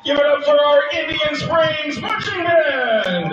Give it up for our Indian Springs Marching Band!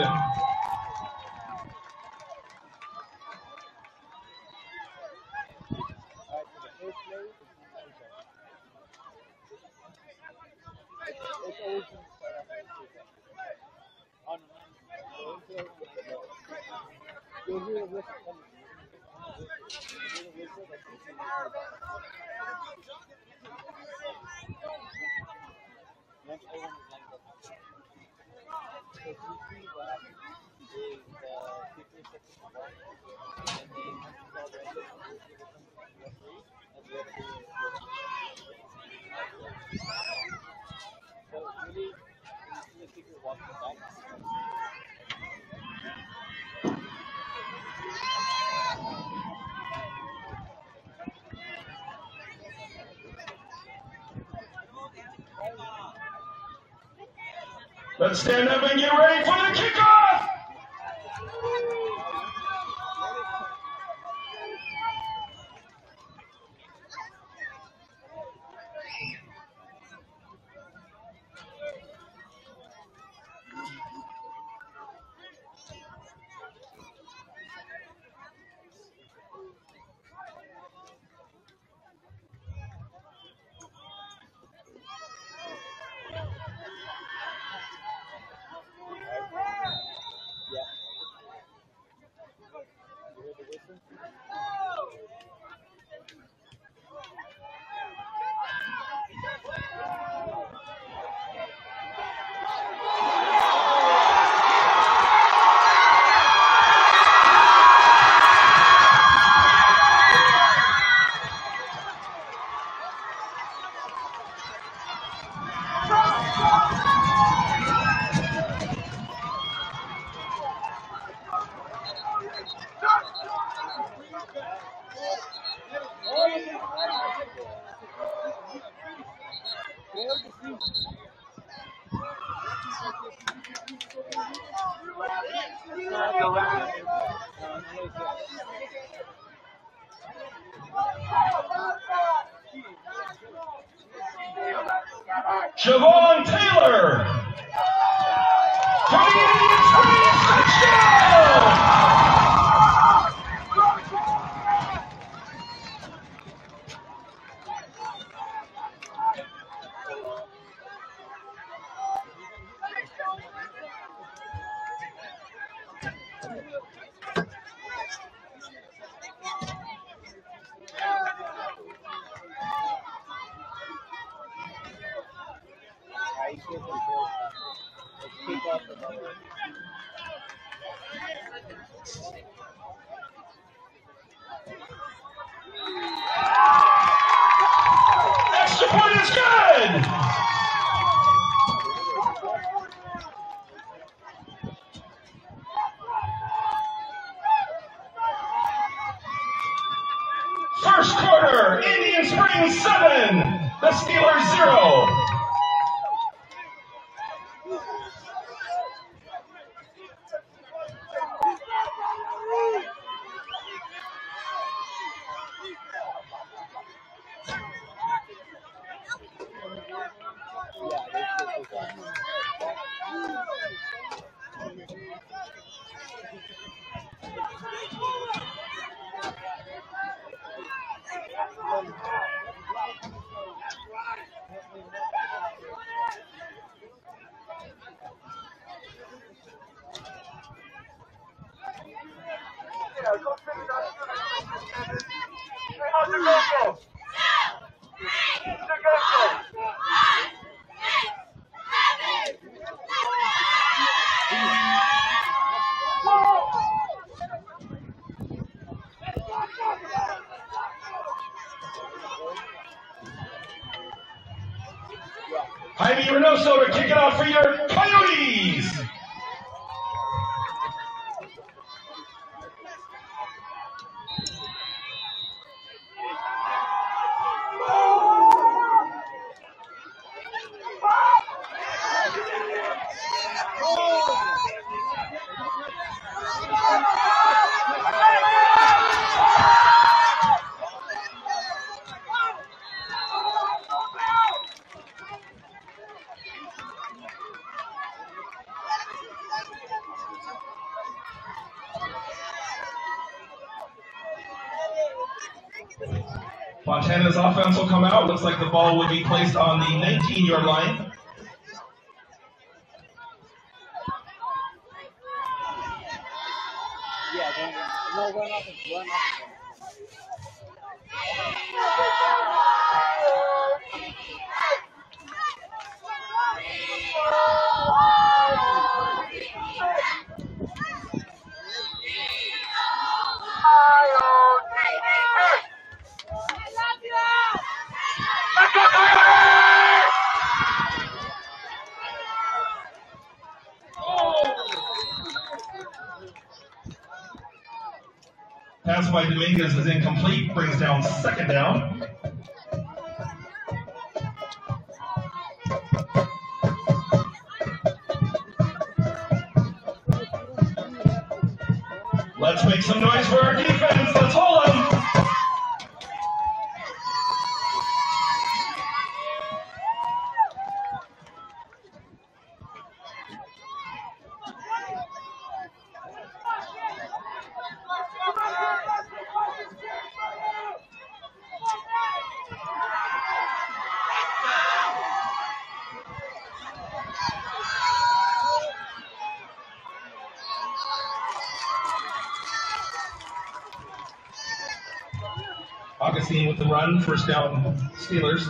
Let's stand up and get ready for the kickoff! Siobhan Taylor from the Indian Springs, touchdown! Extra point is good! First quarter, Indian Springs 7, the Steelers 0. Jaime Reynoso to kick it off for your Coyotes. Fontana's offense will come out. Looks like the ball will be placed on the 19-yard line. Pass by Dominguez is incomplete, brings down second down. Let's make some noise for our defense. Let's hold them. Augustine with the run, first down Steelers.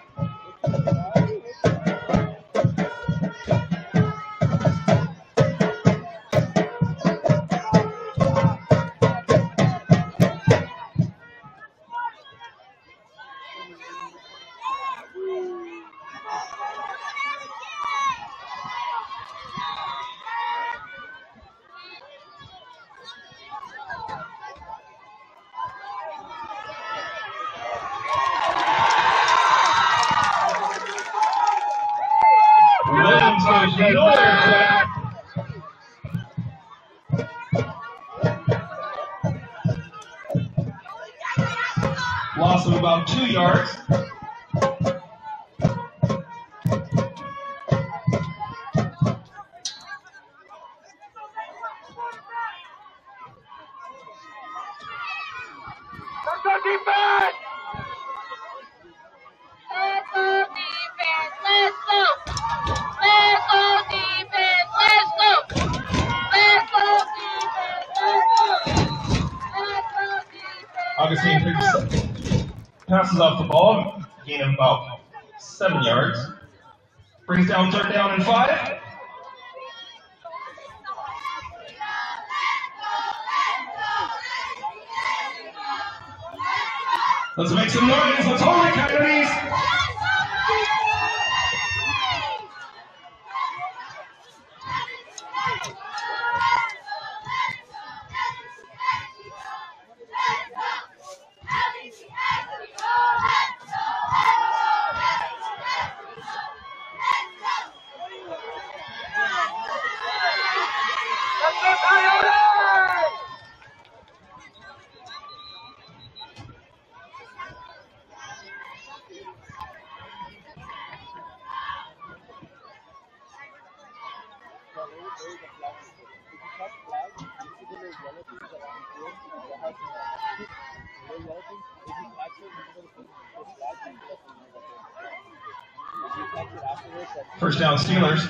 Loss of about 2 yards. Let's go defense! Let's go defense! Let's go! Let's go defense! Let's go! Let's go defense! Let's go! Let's go defense! Augustine passes off the ball, gain of about 7 yards. Brings down third down and 5. Let's make some noise. Let's hold it, Coyotes. First down, Steelers.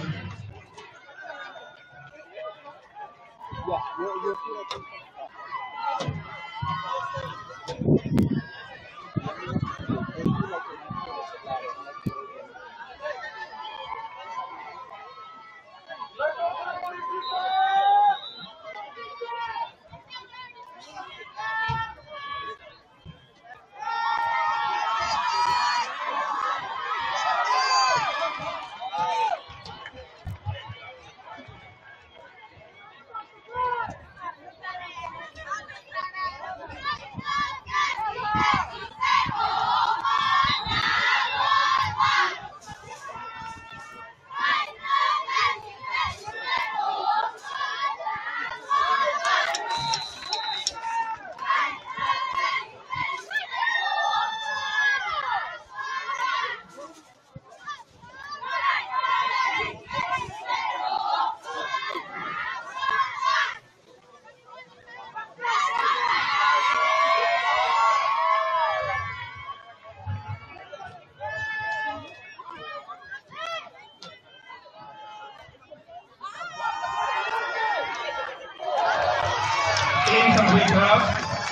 Incomplete pass.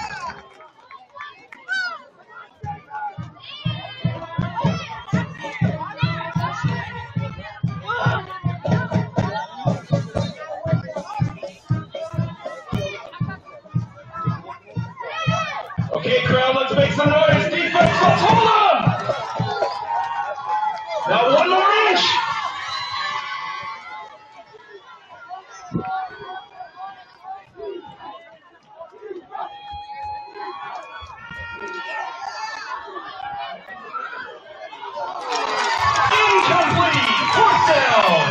Okay, crowd, let's make some noise. Defense, let's hold on. Now one more inch. Incomplete. Fourth down.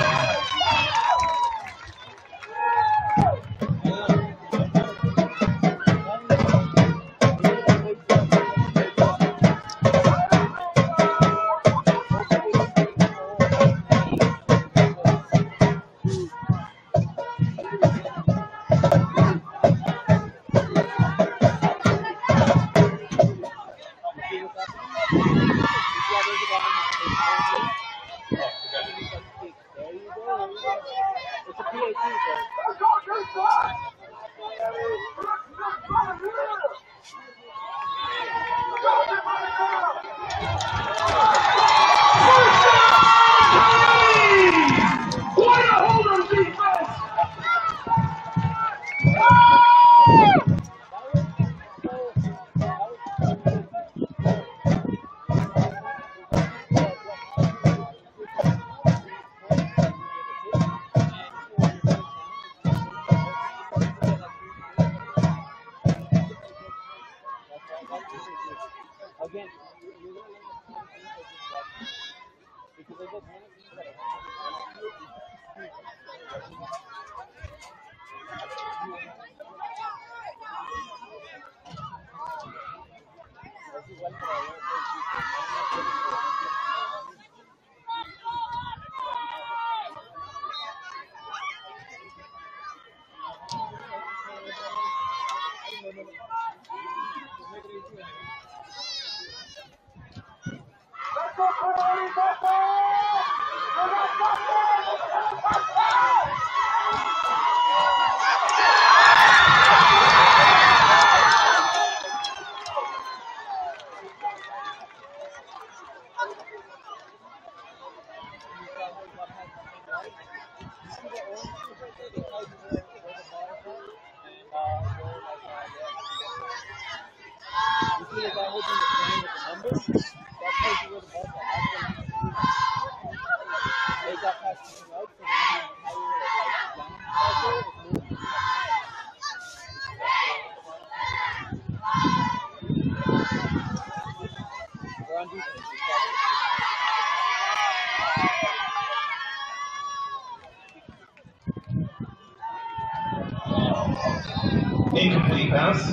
Incomplete pass.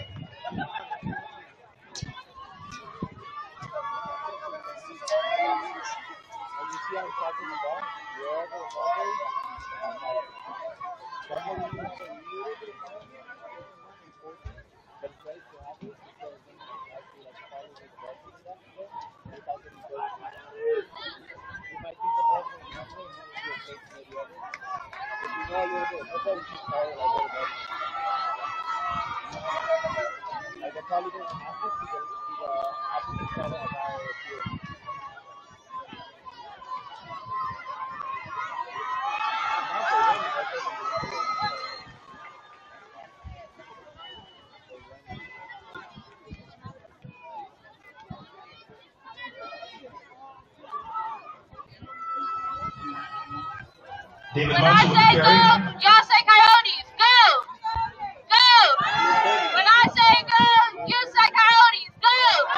David When I say go, y'all say Coyotes. Go! Go! When I say go, you say Coyotes. Go!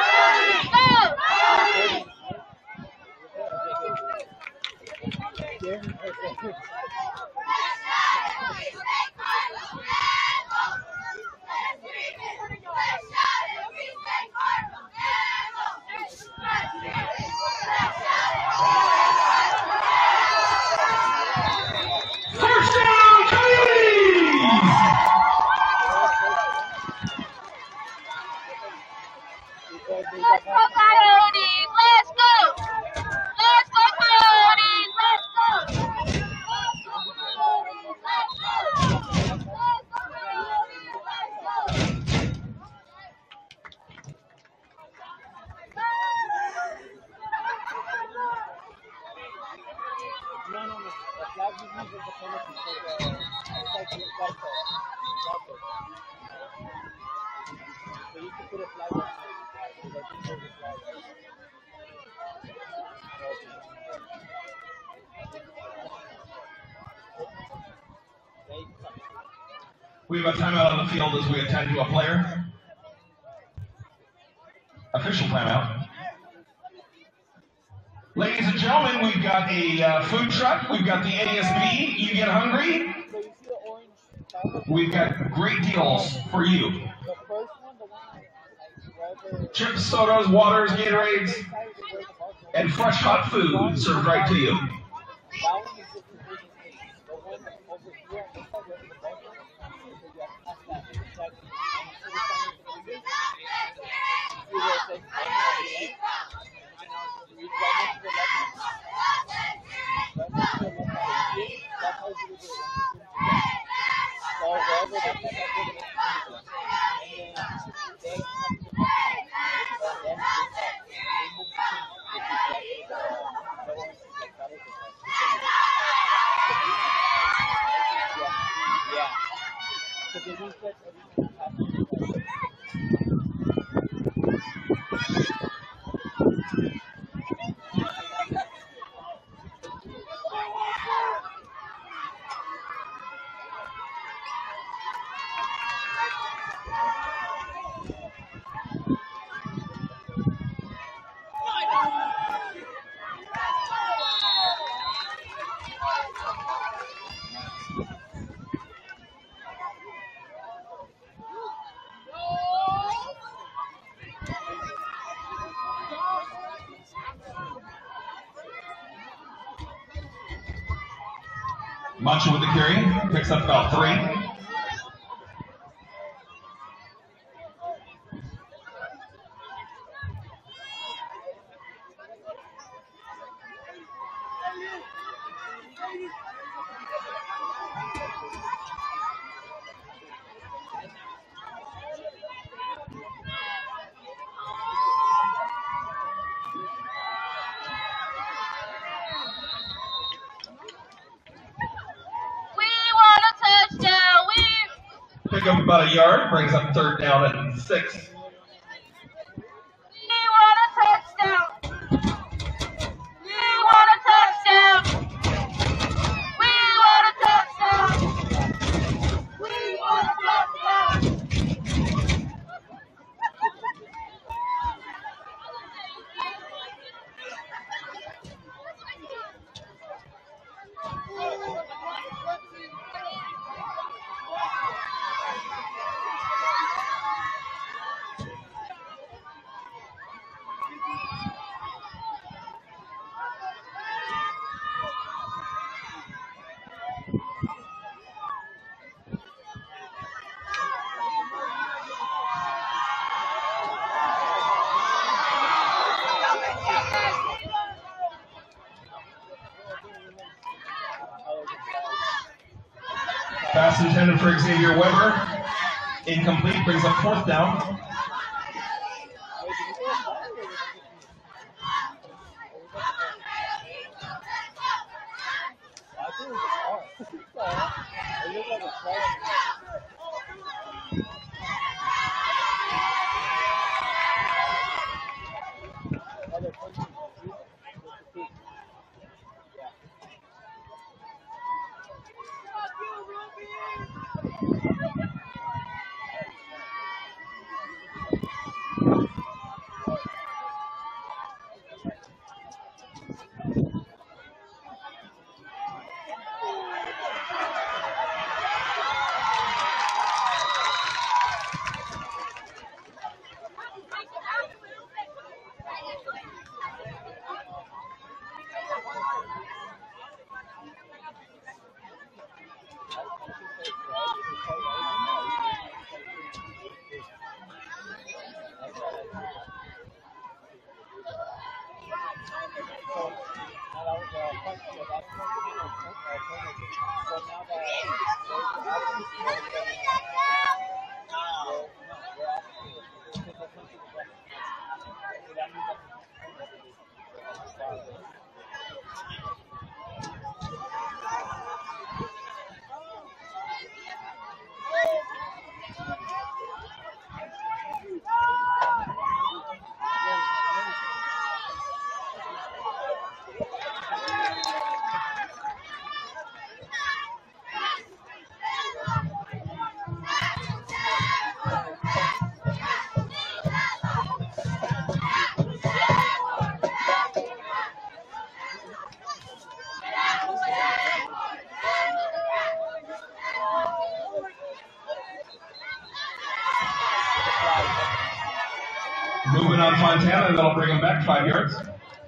First down, Coyotes! Let's go Coyotes! Let's go! Let's go Coyotes! Let's go! Let's go Coyotes! Let's go! We have a timeout on the field as we attend to a player. Official timeout. Ladies and gentlemen, we've got a food truck. We've got the ASB. You get hungry? We've got great deals for you. Chips, sodas, waters, Gatorades, and fresh hot food served right to you. Mancha with the carry, picks up about 3. Pick up about a yard, brings up 3rd down and 6. We want a touchdown. We want a touchdown. We want a touchdown. We want a touchdown. Pass intended for Xavier Weber. Incomplete, brings up 4th down. Moving on Fontana, that'll bring him back 5 yards.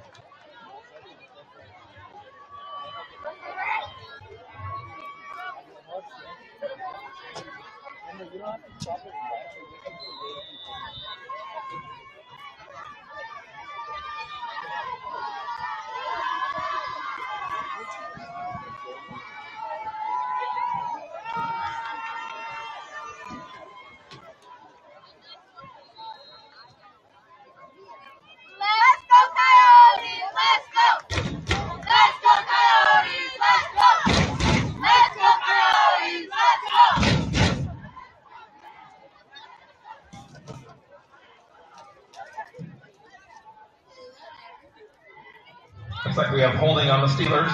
Let's go Coyotes! Let's go! Let's go Coyotes! Let's go! Let's go Coyotes! Let's go! Looks like we have holding on the Steelers.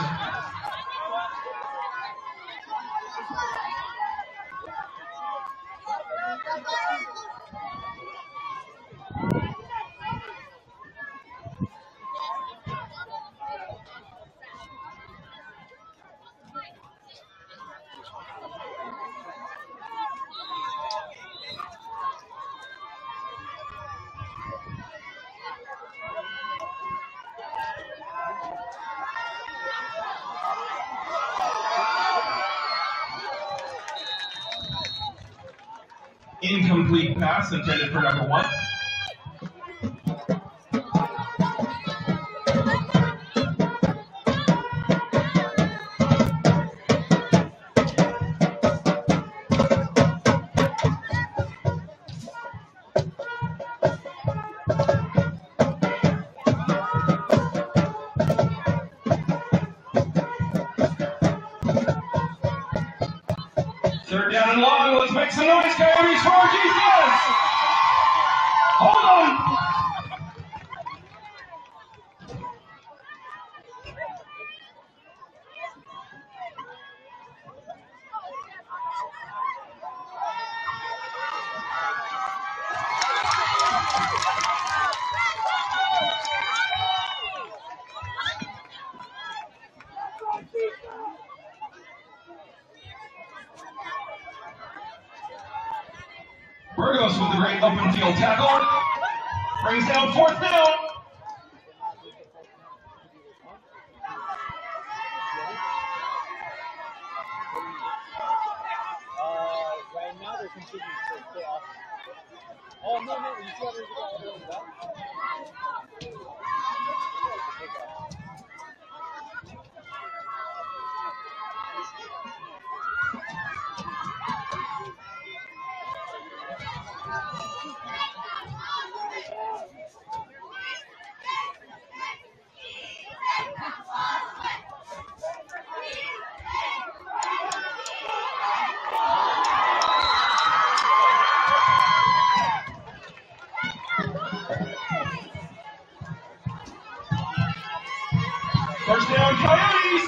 Incomplete pass intended for number 1. Third down and long. Let's make some noise, Coyotes, for our defense. Hold on. Burgos with the great open field tackle. Brings down 4th down. Right now they're continuing to stay off. Oh, no, you see how there's a guy back? First down, Coyotes.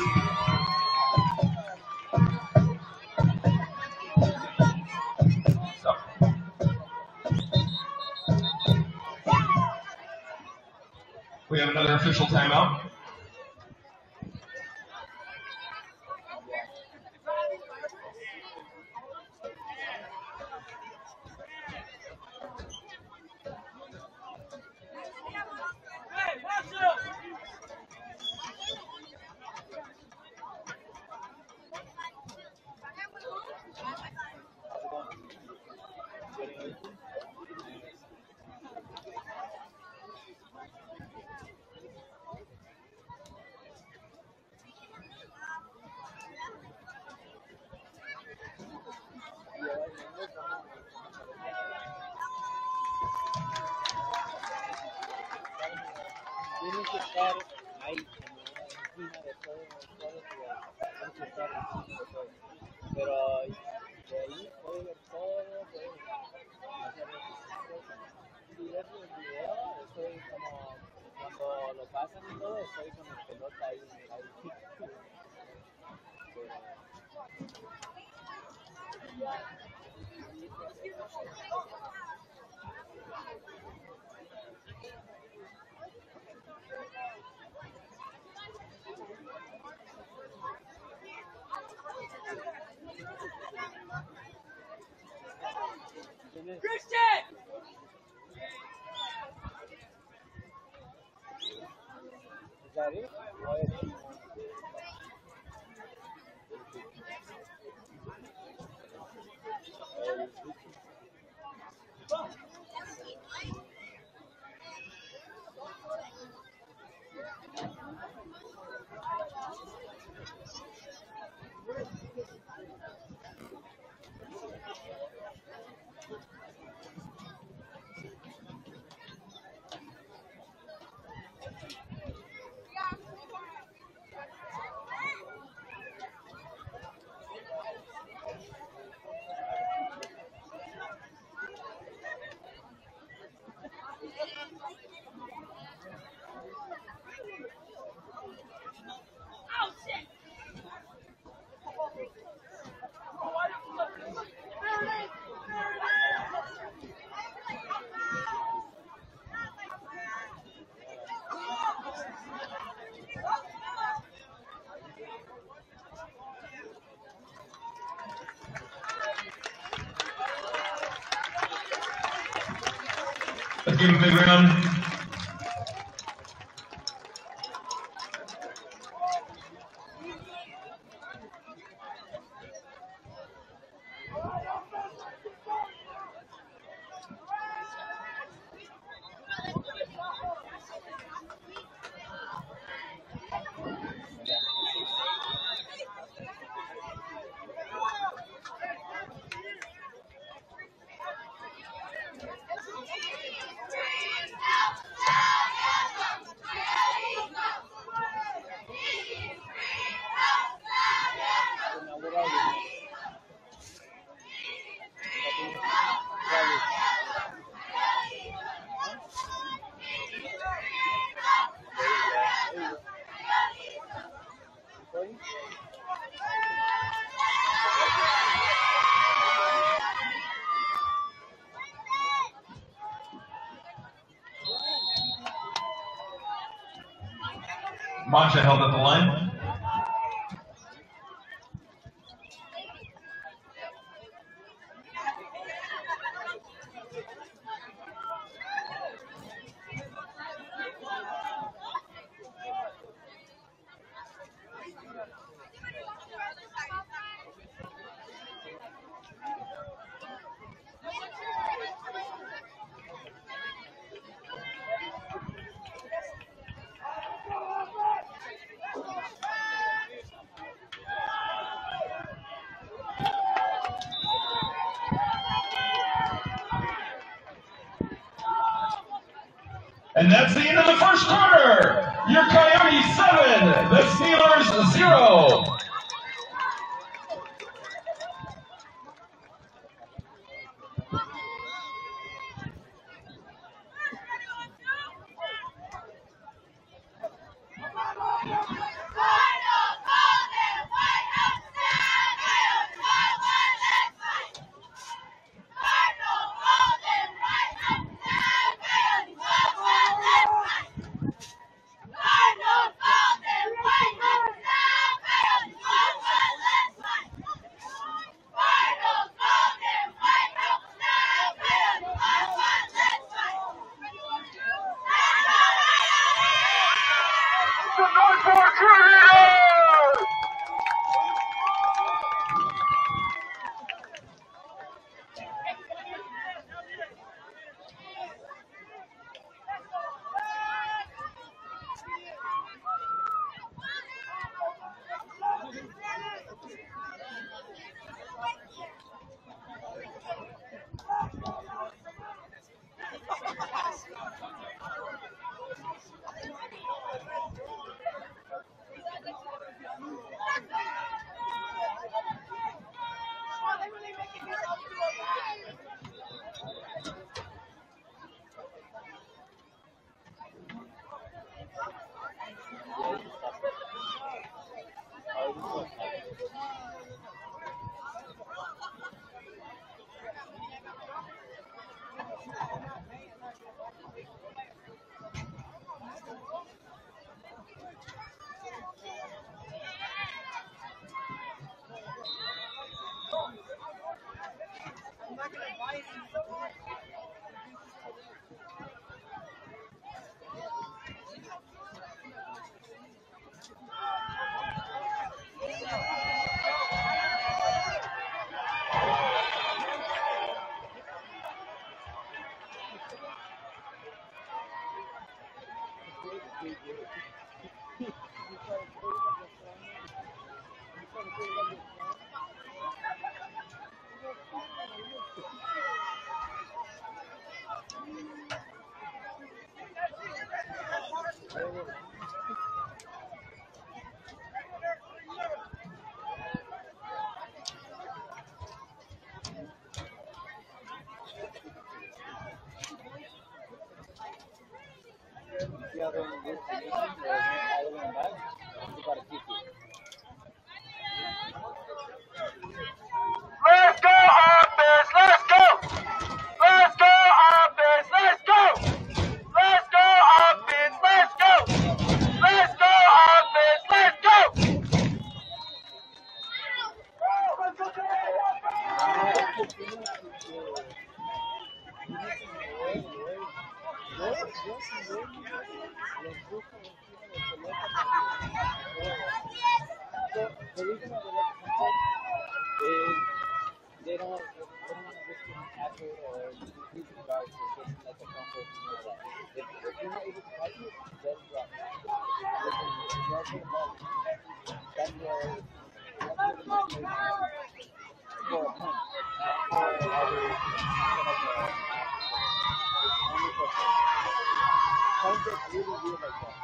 We have another official timeout. Tienen que estar ahí, como encima de todo, tienen que estar encima de todo. Pero de ahí puede ver todo, puede hacer si ves el video, estoy como cuando lo pasan y todo, estoy con la pelota ahí. Christian! that it? Or is it Let's give him a big round. Mancha held at the line. And that's the end of the first quarter. Your Coyotes 7, the Steelers 0. Let's go, offense! Let's go! Let's go, offense! Let's go! Let's go, offense! Let's go! Let's go, offense! Let's go! The reason why they let them come is they don't want to risk getting tackled or losing guards or getting like a fumble or something like that. If you're not able to catch it, let it drop. If you're also the ball, that's the mistake for a punt. Or either like a it's only for punt is really weird like that.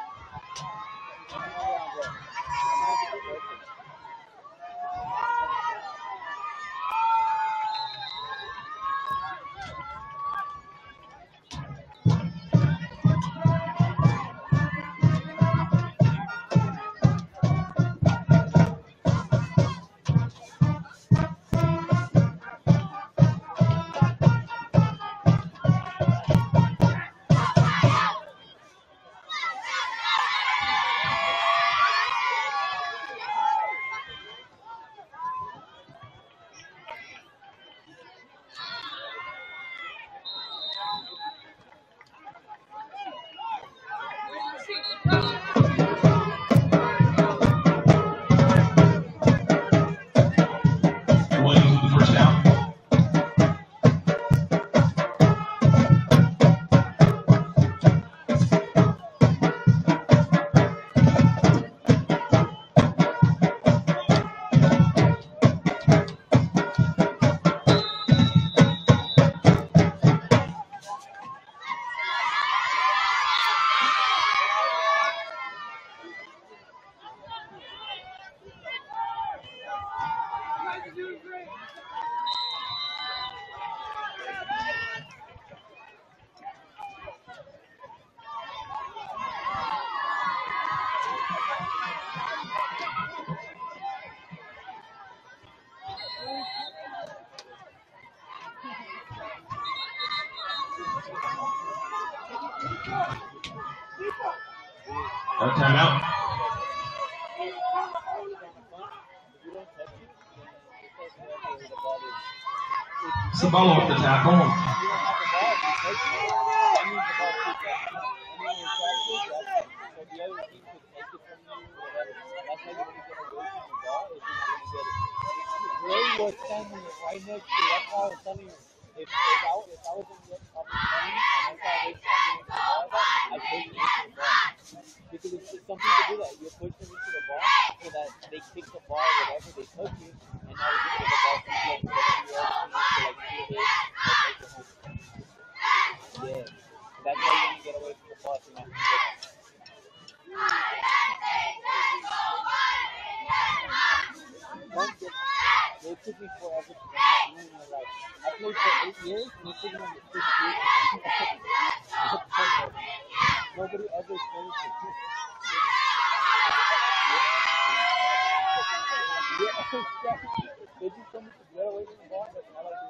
Williams with the first down. Timeout. Sabalo with the tackle. Ray was standing right next to that's why I was telling you if I was in the up and running and I saw Ray standing next to the ball, I pushed him into the ball. Because it's some people do that. You push them into the ball so that they kick the ball whatever they touch it and now you get the ball from you and you always need to like steal it or take it home. Yeah. That's why you want to get away from the ball so not to get it. It took me forever to get that. You know, like, I played for 8 years and it took me like 6 years to get that. Nobody ever explains it. Yeah, exactly. They just told me to get away from the ball, that's all I do.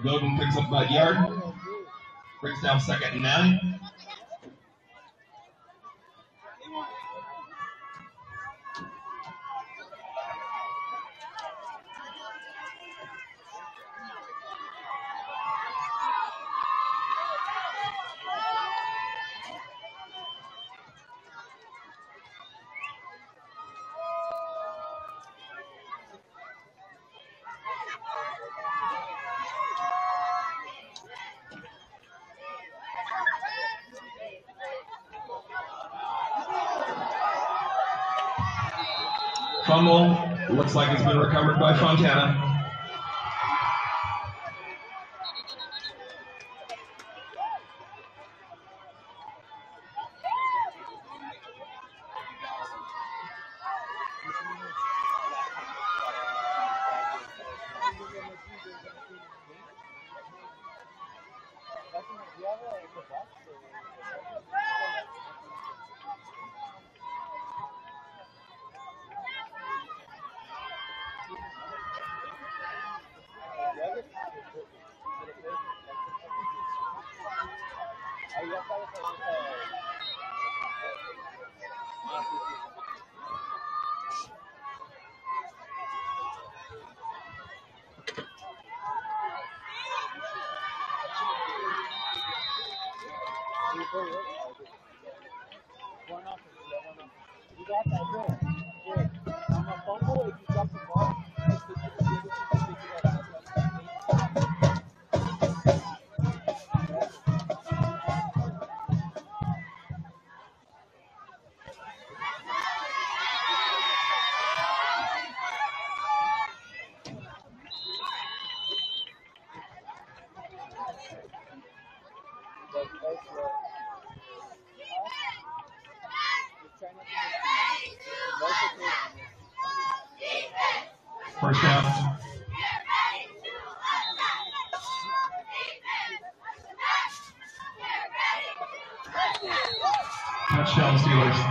Godin picks up that yard. Brings down 2nd and 9. Fumble, looks like it's been recovered by Fontana. First down. Touchdown Steelers.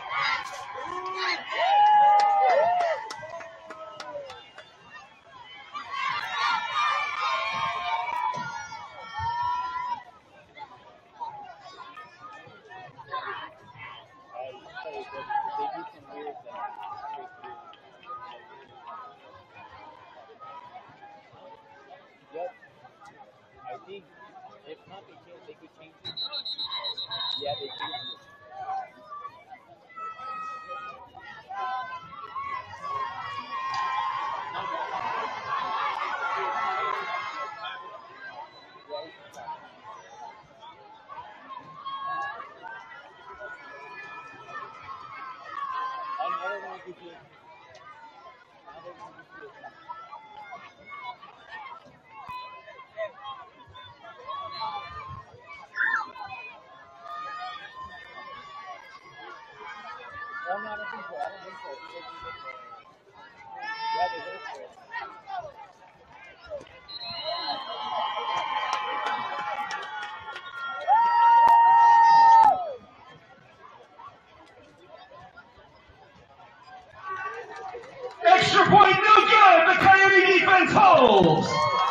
Extra point, no good. The Coyote defense holds.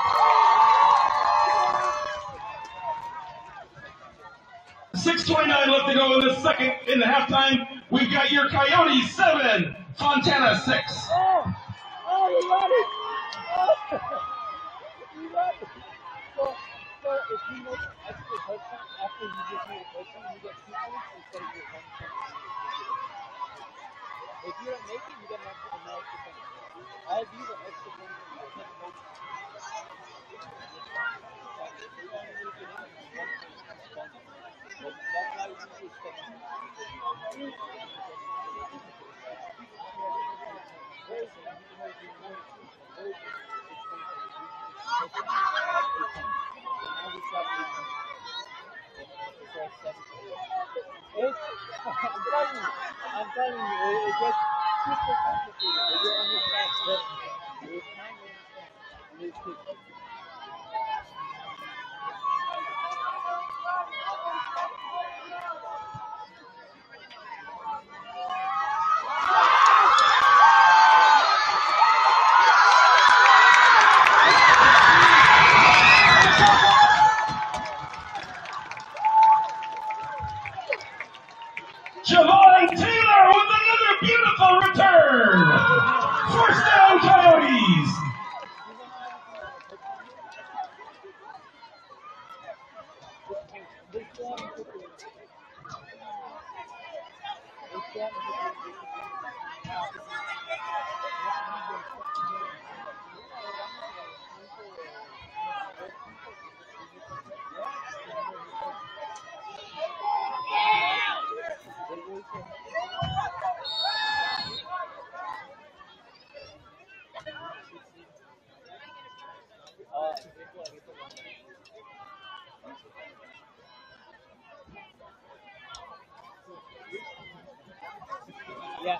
.6:29 left to go in the second, in the halftime. We've got your Coyotes 7, Fontana 6. Oh, you got it. Oh, you got it. So if you make extra touchdown after you just made a touchdown, you get 2 points instead of your 1 point. If you don't make it, you get an extra point. I do the extra point. That's how you usually step in. I'm telling you, it gets super complicated. You understand, but with time, you understand. They still haven't put the. They still haven't put the. Yeah.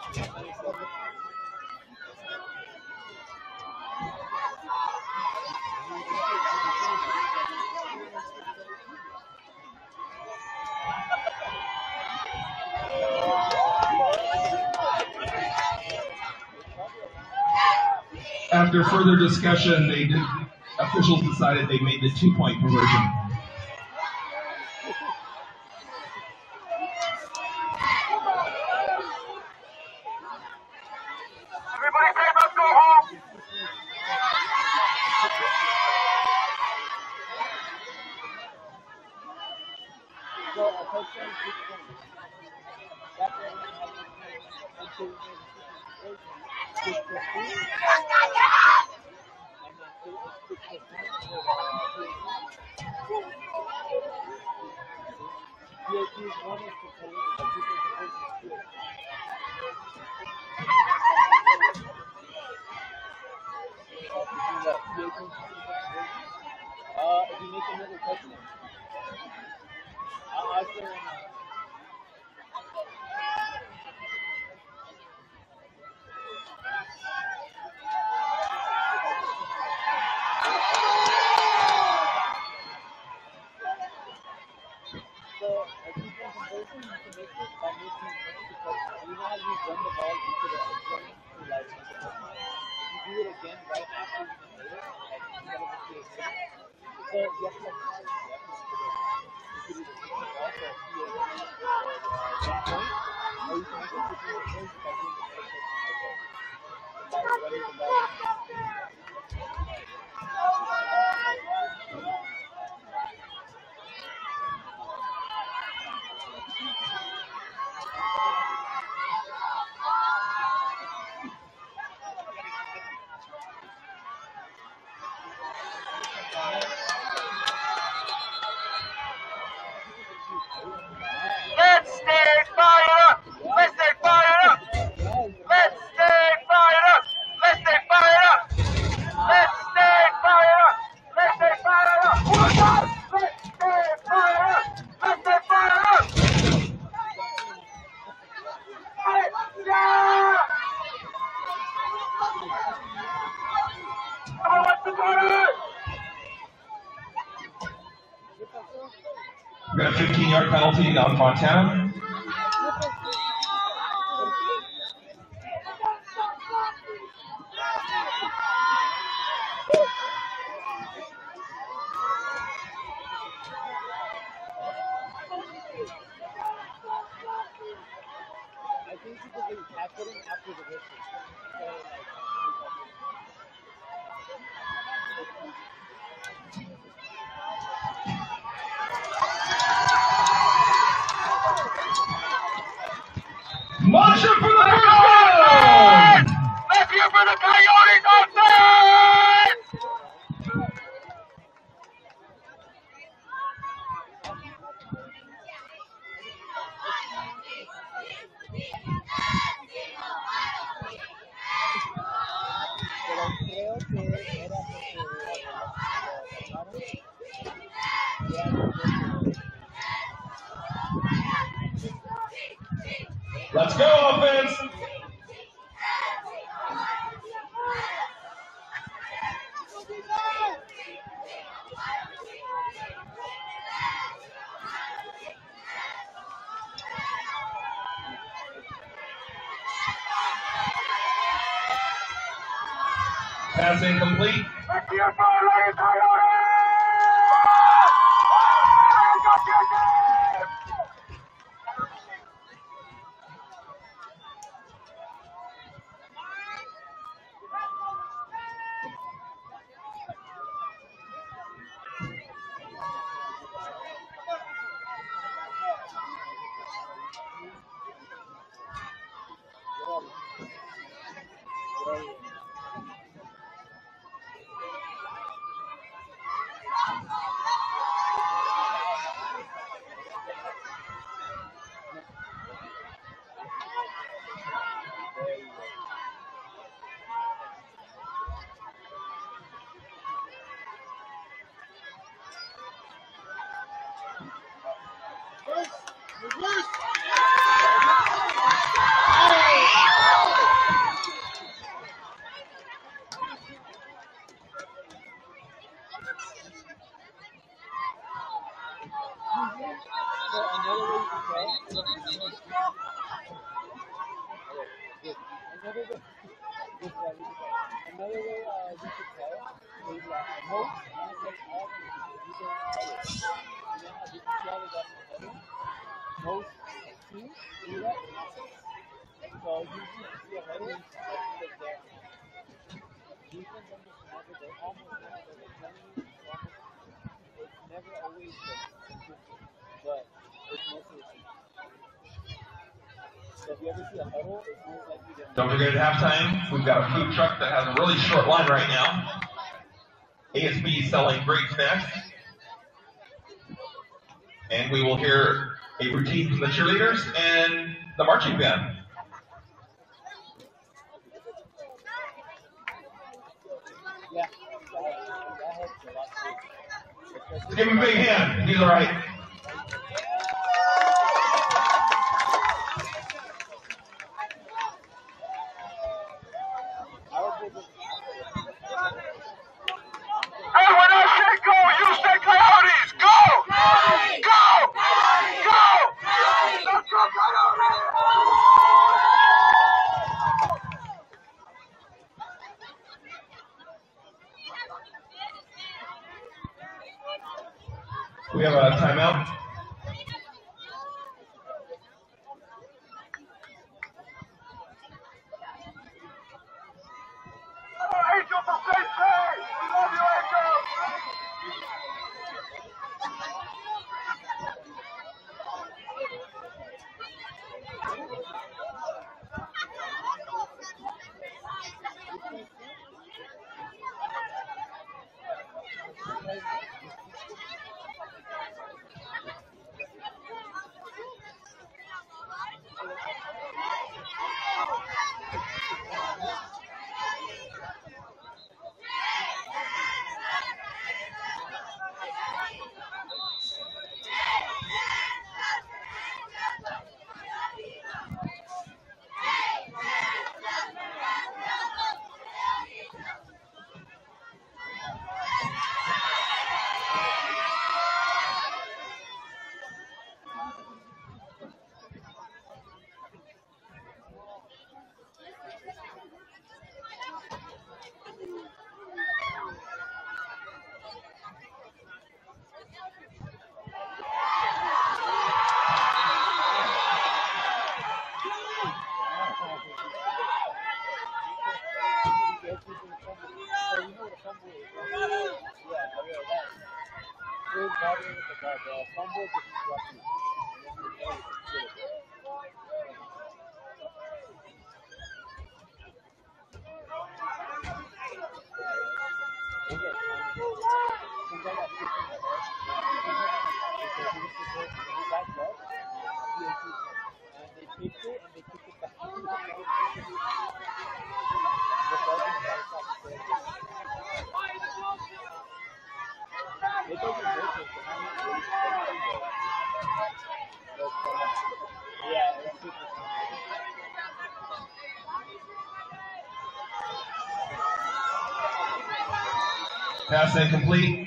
After further discussion, officials decided they made the 2-point conversion. Everybody say, let's go home. So a touchdown is 6 points. That's why we have until we made the 6 plus 2. And then 6 plus 1 for PAT is 1 is to play, but 2 plus 1 is 2. If you make another touchdown, I'll say right now. So, a 2-point conversion, you can make it by making because you know how you run the ball into the end zone to like make a touchdown. If you do it again right after you made it, like instead of just getting hit, so you have to like try it. You have to make it. You could either kick the ball for a PAT or 1 point, or you can make a 2-point conversion by doing another touchdown like that. By running the ball. Let's stay fired up. Let's stay fired up. Let's stay fired up. Let's stay fired up. Let's stay fired up. Let's stay fired up. One more time. Let's stay fired up. Let's stay fired up. Yeah. Come on, let's do it. We got a 15-yard penalty on Fontana. I think because they tackled him after the whistle. So, like, Motion for the first down! Let's hear for the Coyotes offense! pero creo que era porque pasaron. Let's go, offense! Pass incomplete. Let's hear for the Coyotes! Another way you could tell is that most NFL all you can tell it. You know how you can see all the guys in the huddle? Most teams do that in offense. So usually you see a huddle, that's because their defense almost never does a penalty. It's never always consistent, but it's most of the time. So if you ever see a huddle, it's most likely they're Don't forget at halftime, we've got a food truck that has a really short line right now. ASB selling great snacks. And we will hear a routine from the cheerleaders and the marching band. yeah, that helps a lot too. Let's give him a big hand. He's all right. Hey, when I say go, you say Coyotes! Go! Go! Go! Let's go, Coyotes! We have a timeout. Angels of St. We love you, Angels! Pass incomplete.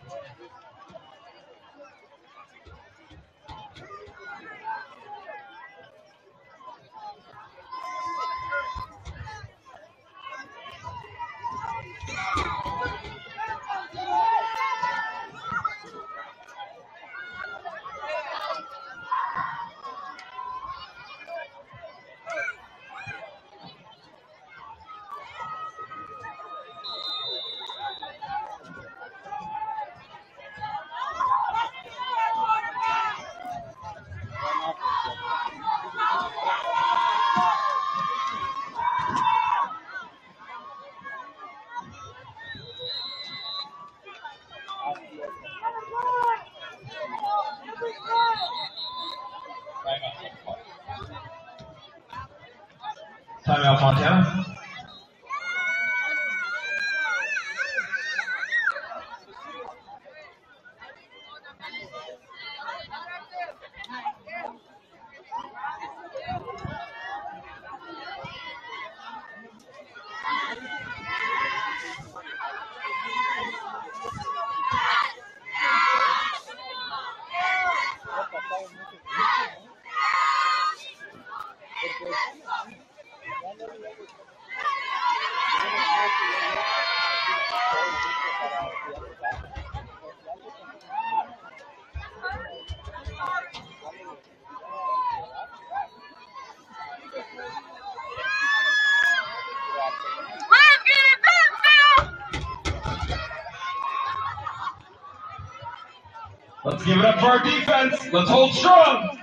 Timeout, Fontana. Let's give it up for our defense. Let's hold strong.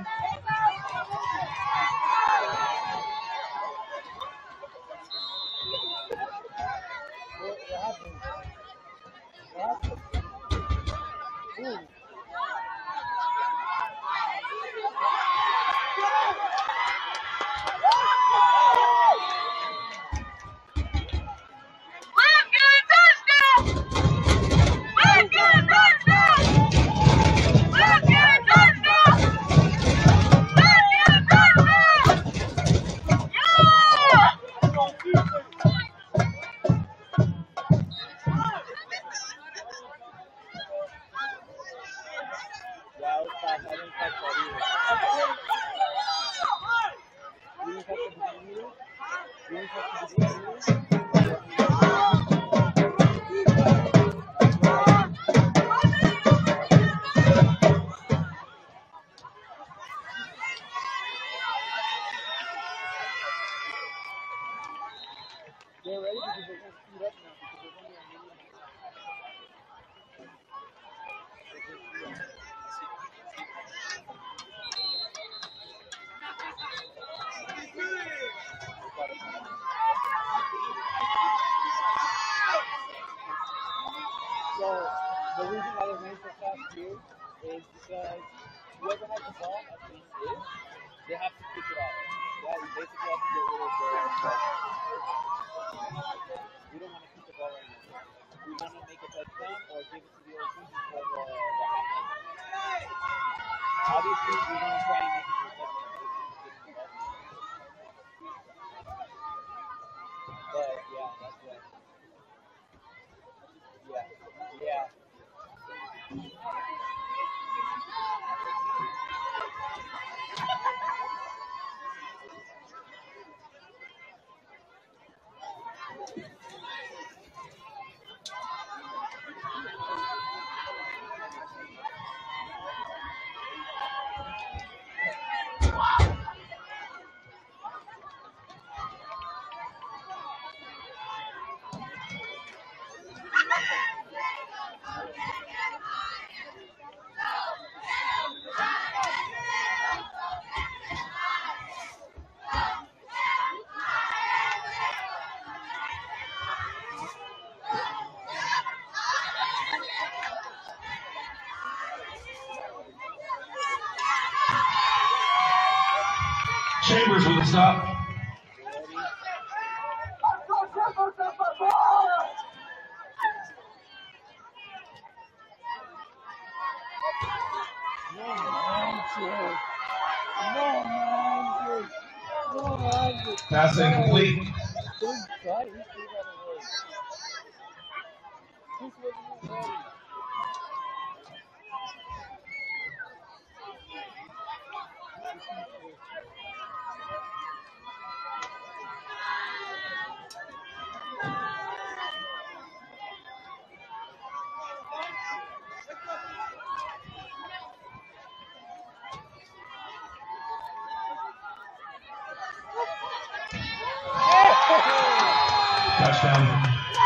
So the reason why they're running so fast here is because whoever has the ball at the end, they have to pick it up. Yeah, you basically have to get rid of the we don't want to keep the ball right now. We want to make a touchdown or give it to the other team before the half. Obviously, we want to try and make it to a touchdown. But yeah, that's why. Yeah. Chambers with the stop. Pass incomplete. Touchdown.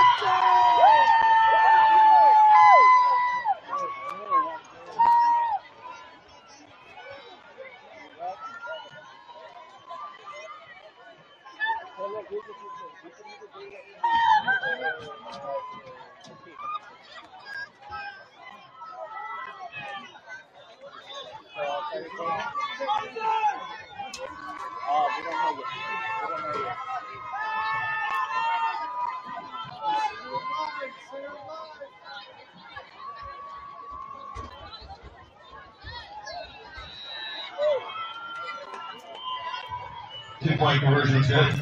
2-point conversion is good.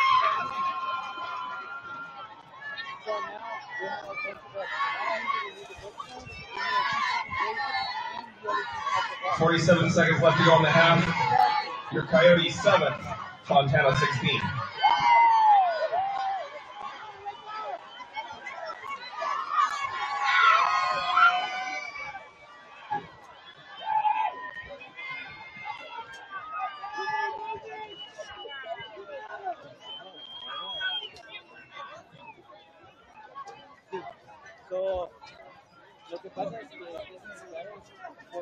So now we have a bunch of not only do we need the touchdown, we need a 47 seconds left to go in the half. Your Coyotes 7, Fontana 16. So, lo que pasa es que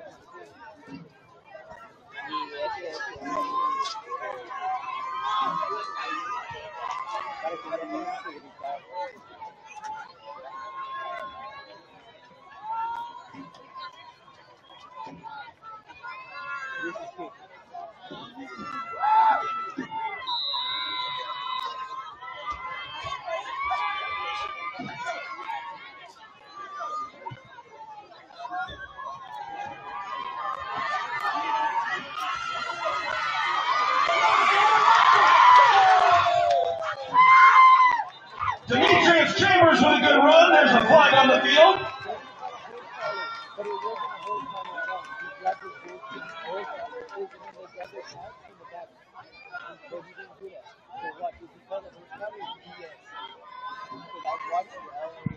but it wasn't a horse time at all. He grabbed his horse and they grabbed his hat from the back. But he didn't do that. So what? If he called a horse time, it would be because I watched it all over.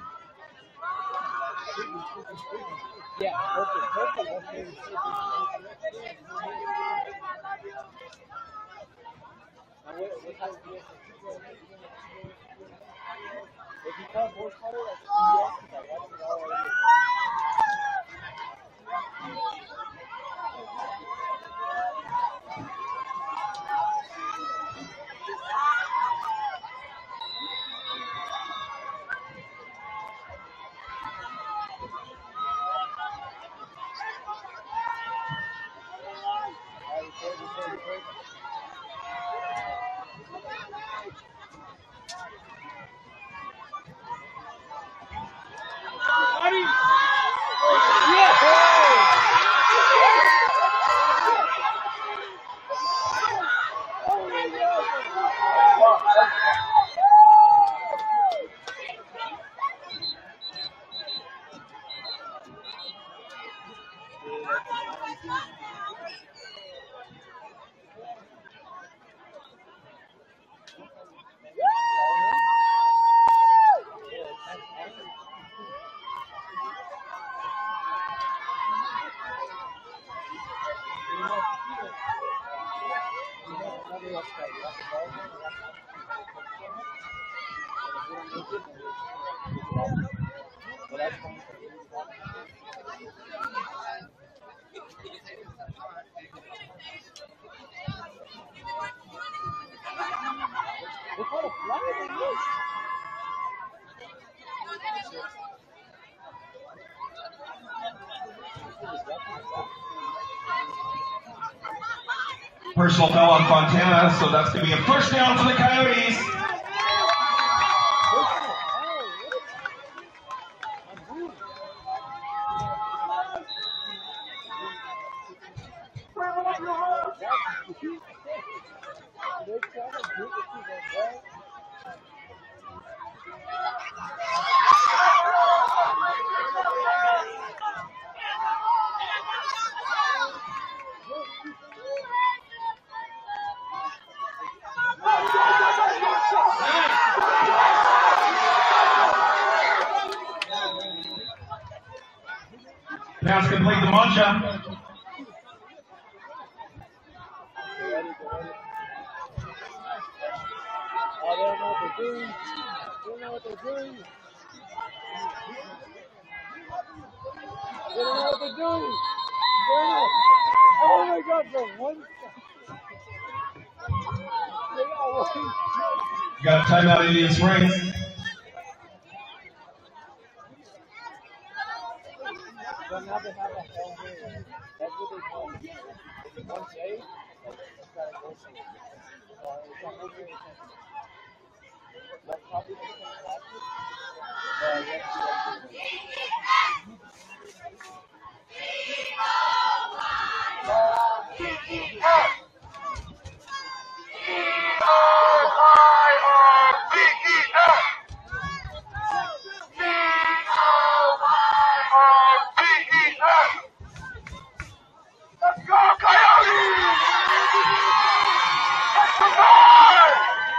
Yeah, perfect. That's very perfect. Now what has to be if you call horse color, that's BS because I watched it all over. Personal foul on Fontana, so that's going to be a first down for the Coyotes. Pass complete to Mancha. I don't know what they're doing. Don't know what they're doing. They don't know what they're doing. Oh my God, bro. Got a timeout, Indian Springs. So now they have a hell here. That's what they call it. One day, it's got to go somewhere. It's a whole new attention. Like probably the same classes, but you have to do Let's go, Coyotes! Take the ball!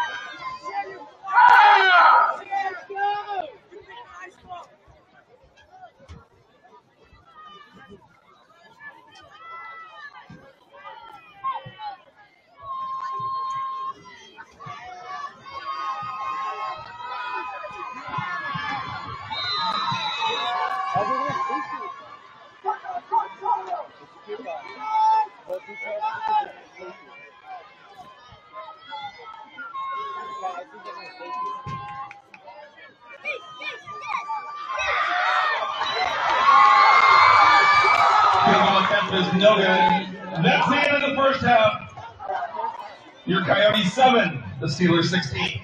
Is no good. That's the end of the first half. Your Coyotes 7, the Steelers 16.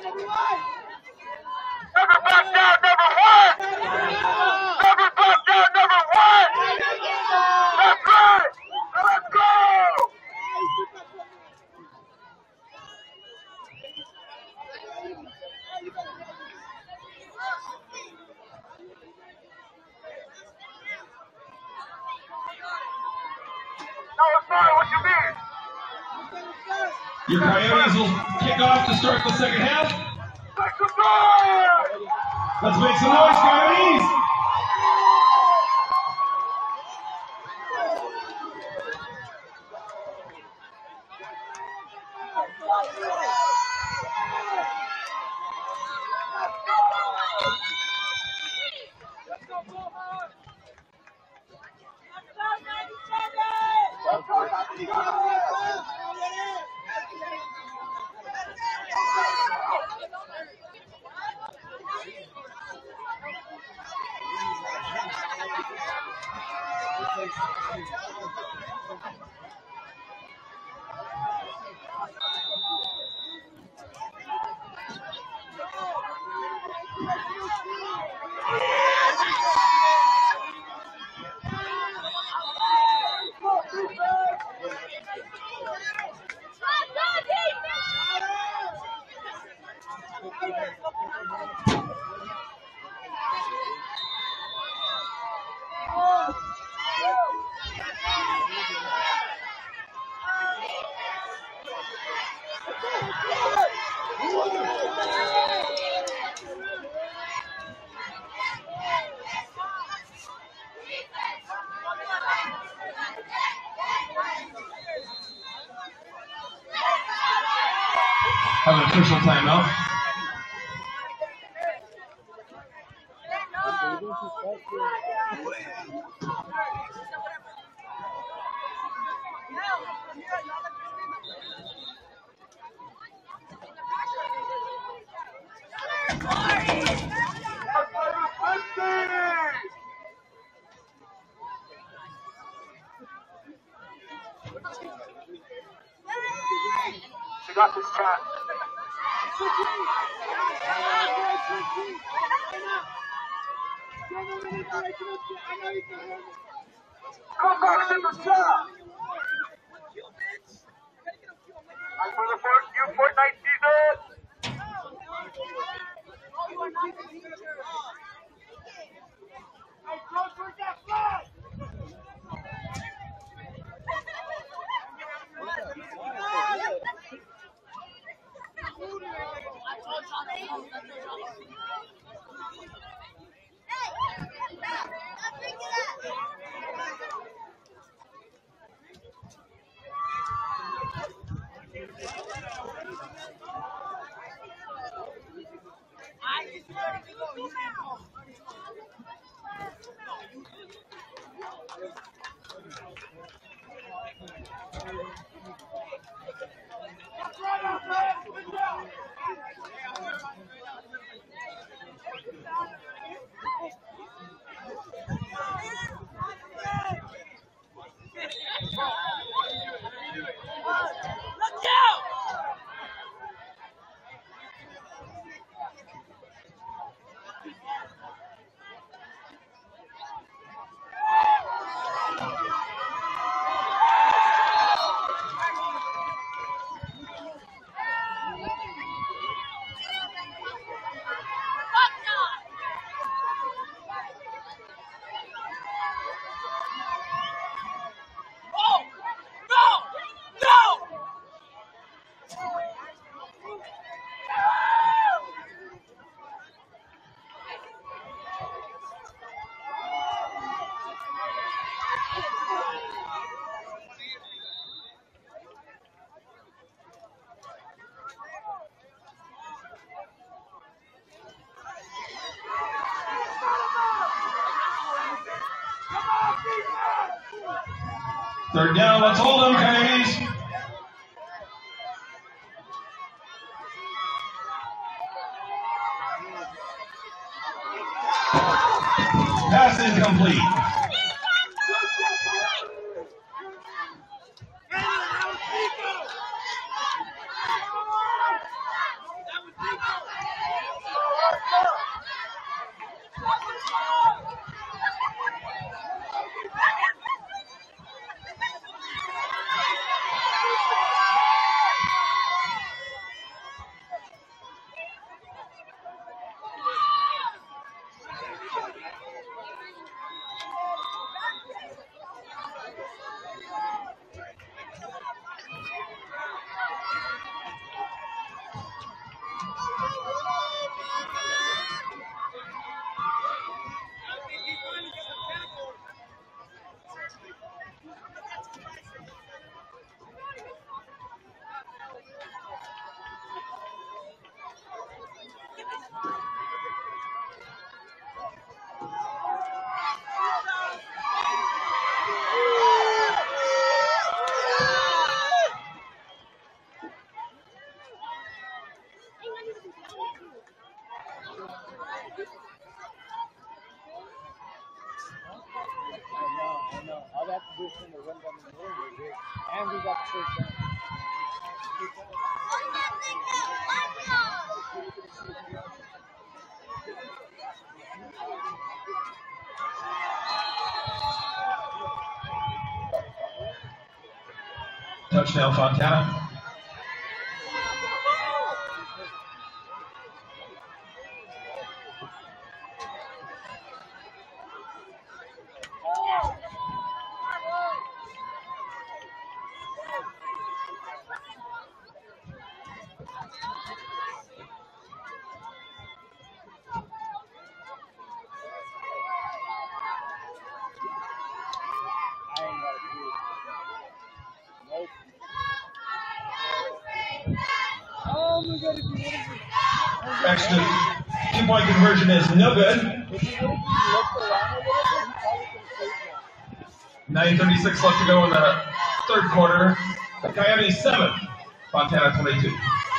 Never back down, number one. Never back down, number one. That's right. Let's go. No, it's not what you mean. Your Coyotes will kick off to start the second half. Make some noise. Let's make some noise, Coyotes! Have an official timeout. You got this, chat. Come back to the shot. And for the first new Fortnite season. Third down, let's hold them, Coyotes. Pass incomplete. I know. All they have to do is send a run down the middle and we're good. And we got the first down. Touchdown, Fontana. I ain't got a clue. Nope. Oh my god, if you would have Extra 2-point conversion is no good. looked around a little bit, he probably could have saved that. 9:36 left to go in the third quarter. The Coyotes 7, Fontana 22.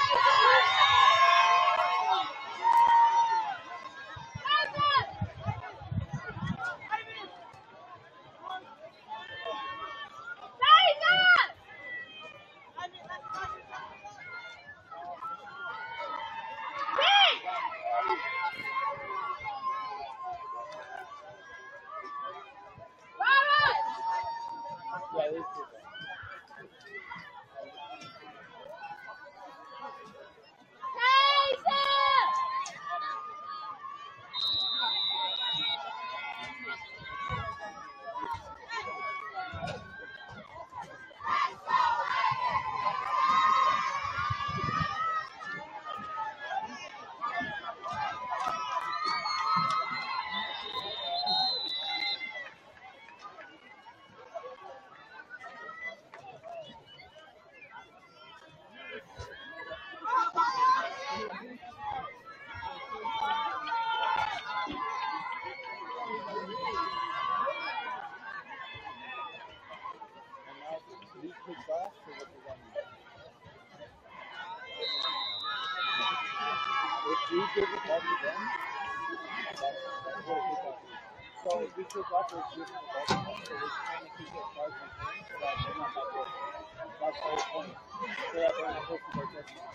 Yeah, it is good. And now, we kicked off, so what does that mean? If we give it back to them, that's what a kickoff is. So if we kick off, we're giving it back to them, so we're trying to keep it as far as we can, so that they're not that good. That's the whole point. So that they're not close to their touchdown.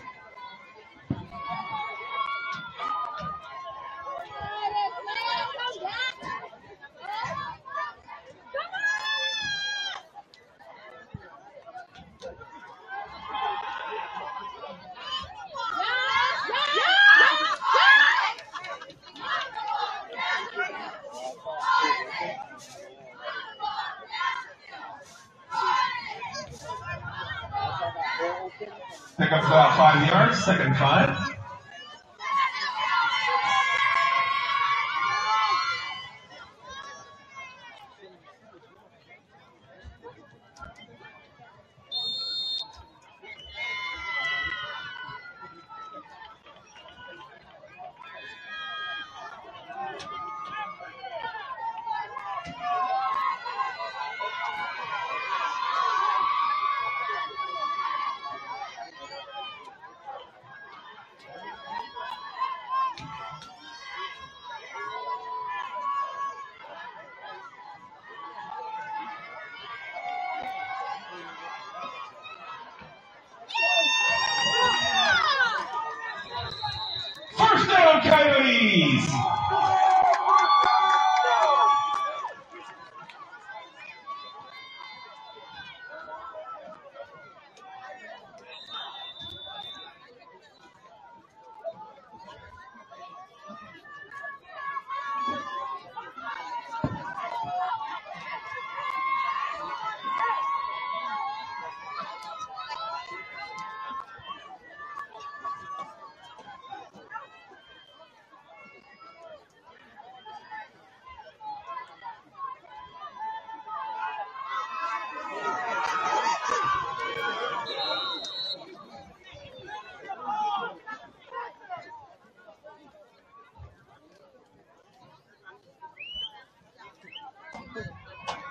Pick up about 5 yards, second 5. First down, Coyotes!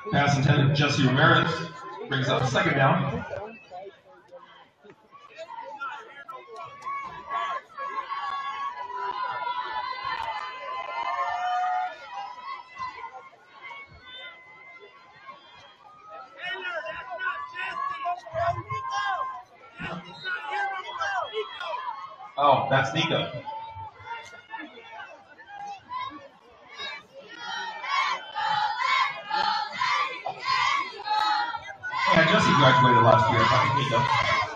Pass intended Jesse Ramirez brings up second down. Oh, that's Nico. Yeah, Jesse graduated last year. I think Nico.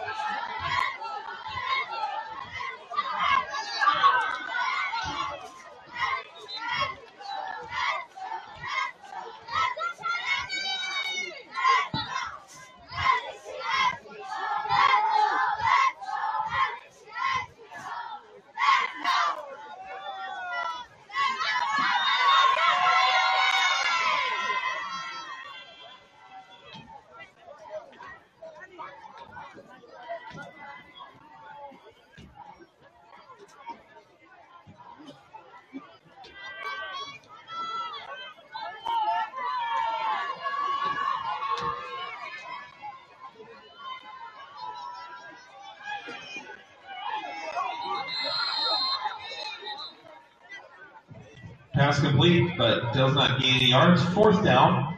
Pass complete, but does not gain any yards. Fourth down.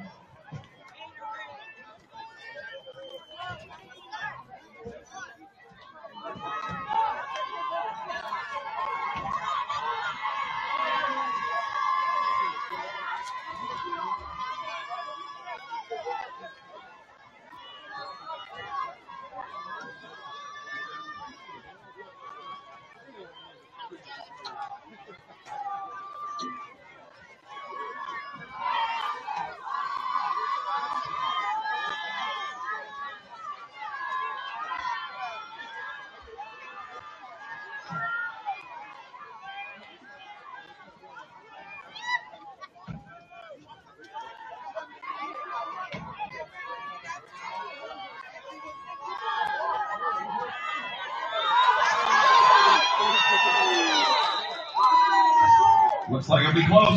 Looks like it'll be close.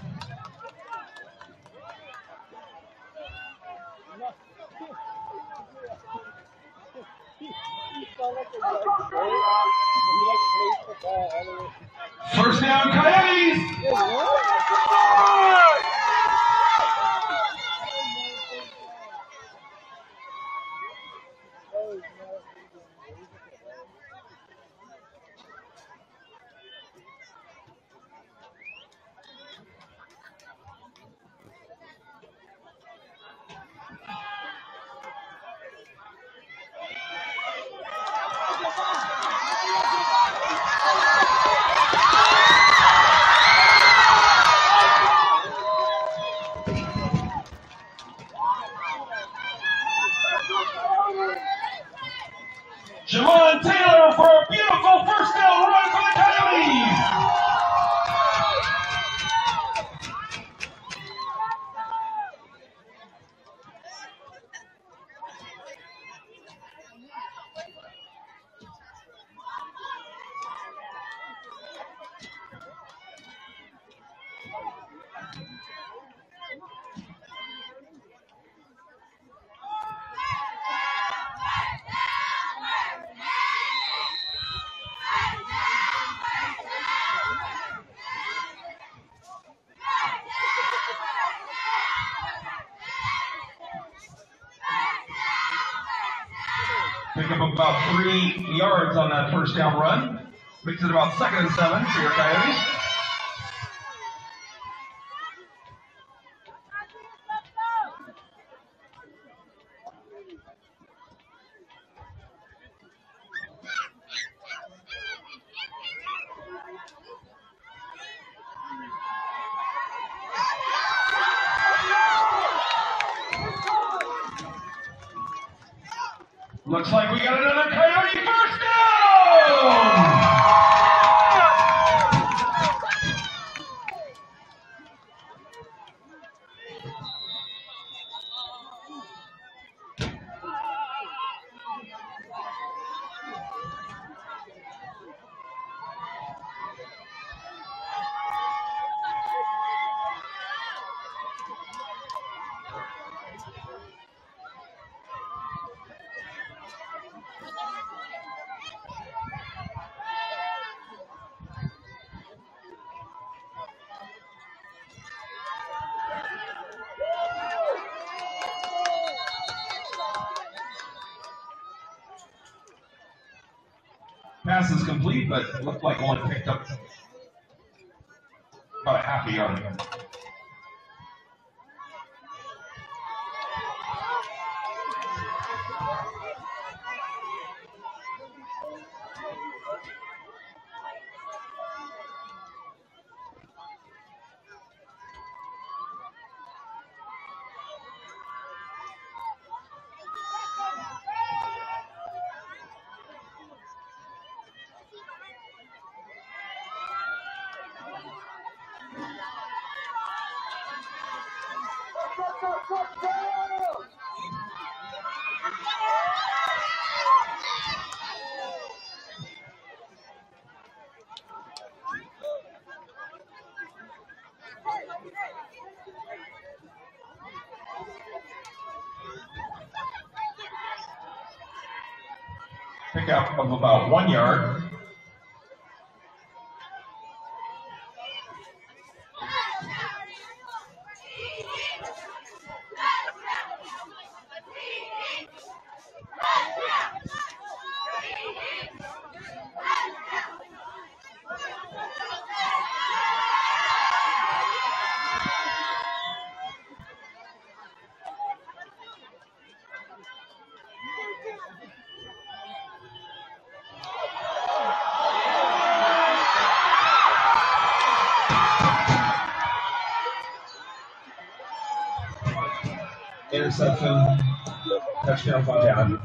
First down, Coyotes! Javon Taylor for a beautiful first down run for the Coyotes! Pick up about 3 yards on that first down run. Makes it about 2nd and 7 for your Coyotes. Looks like we got another Coyote first down! pass is complete, but it looked like only picked up about a half a yard. Pickup of about 1 yard. Interception, touchdown, Fontana.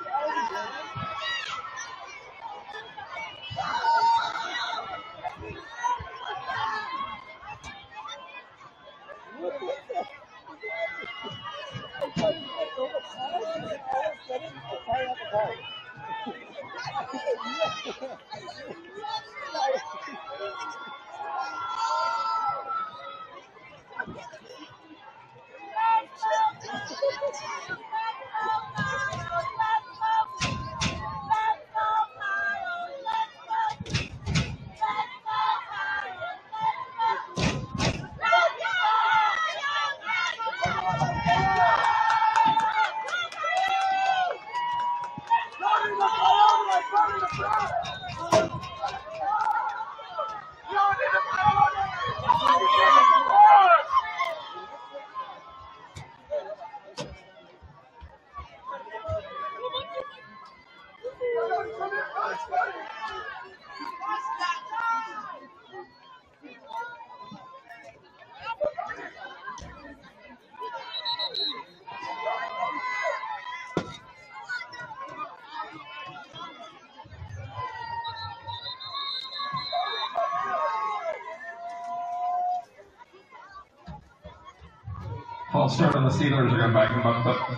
False start on the Steelers are going to back him up, but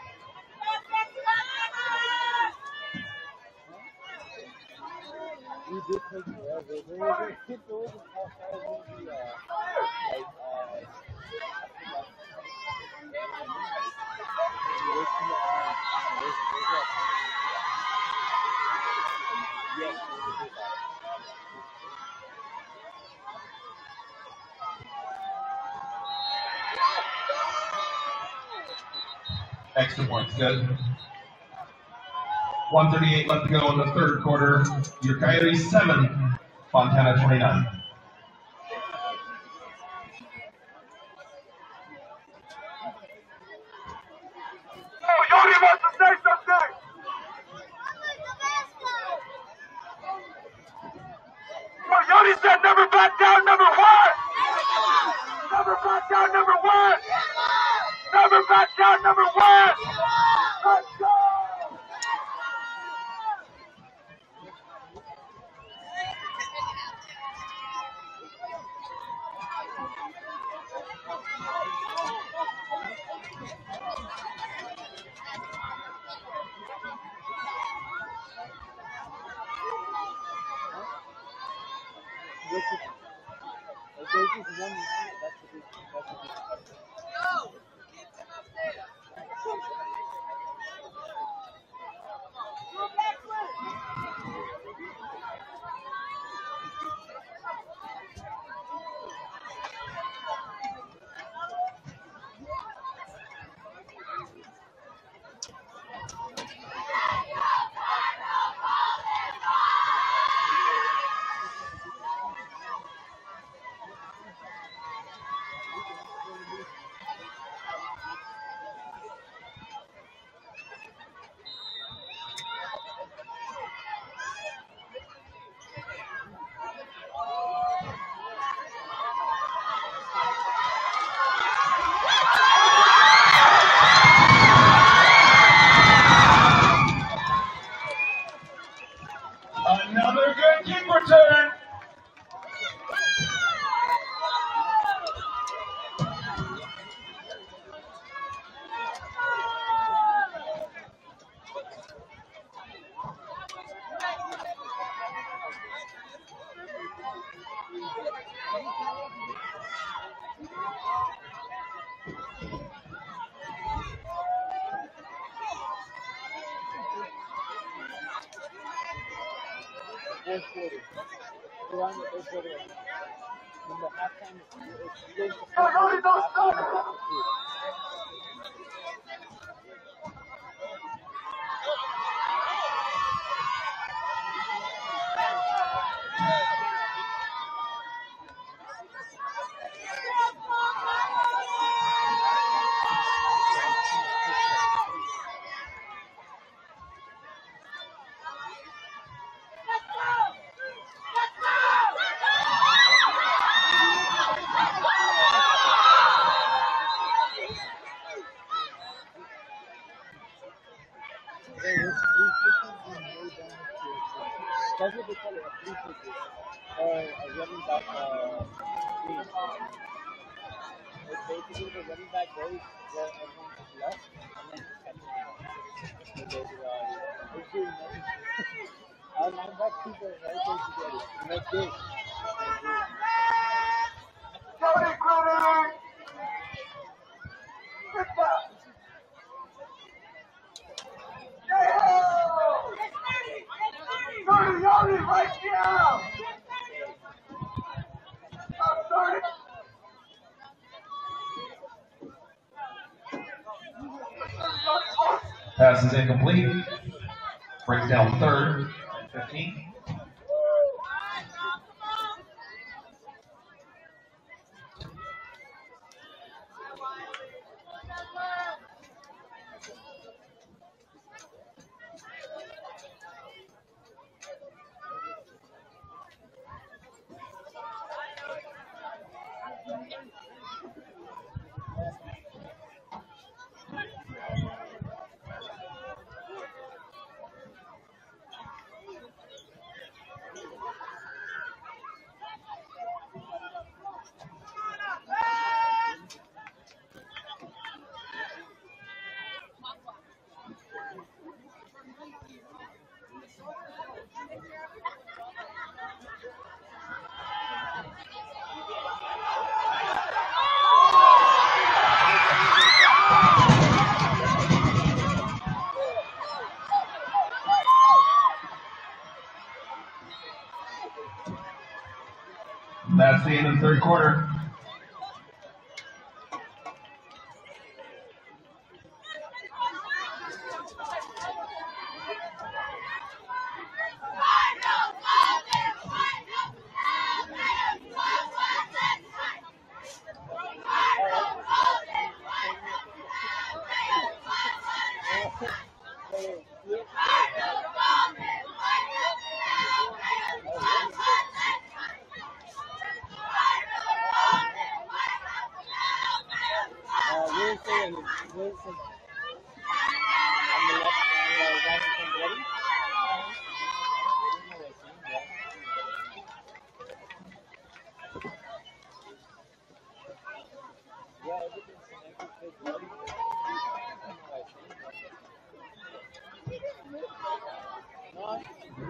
extra points good. 1:38 left to go in the third quarter. Your Coyotes 7, Fontana 29. Oh, Yoni wants to say something. Well, Yoni said never back down, number one. Never back down, number one. Never back down, number one. Let's go. around the third quarter. When the halftime is going to Coyote, don't stop! That's what they call it, a free ticket, or a running back screen. It's basically the running back goes where everyone is left, and then just catches it. And they do it's doing nothing. Our lineback people are right there to get it. And that's good. Cody Credit! Good job! Cody, Yoli, right now! Stop, Cody! Pass is incomplete. Brings down third and 15. That's the end of the third quarter. Wilson. On the left, on the right hand ready. Yeah, everything's connected to ready. No.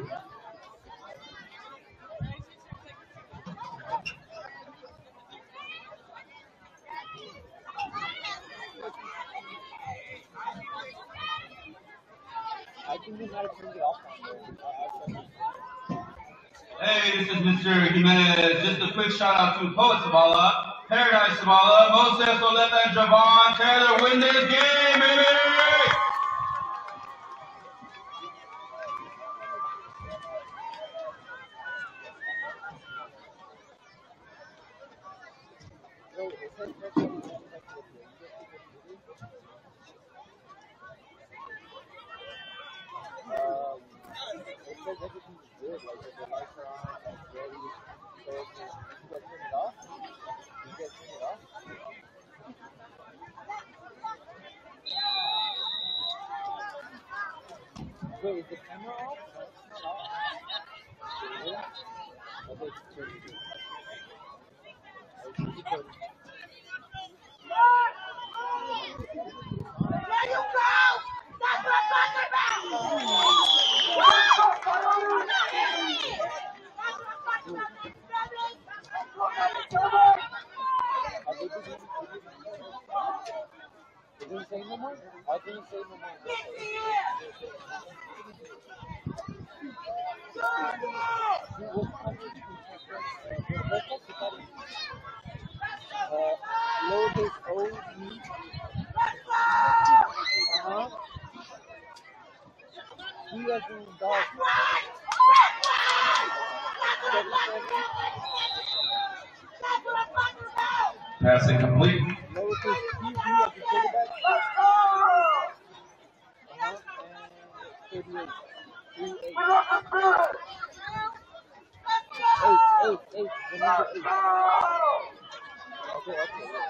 I think we might have turned it off. Hey, this is Mr. Jimenez. Just a quick shout out to Poet Zavala, Paradise Zavala, Moses Oleta, and Javon Taylor win this game, baby! It says everything's good, like the lights are on, it's ready. So you guys turn it off? You guys turn it off? Wait, is the camera off? No, it's not off. Really? Okay, it's recording. It's recording. There you go! That's what I'm talking about! It didn't say no more? I didn't say no more. doing dog. Pass incomplete. Lower to QB at the quarterback. And 38. 3-8. Eight. The number 8. Okay.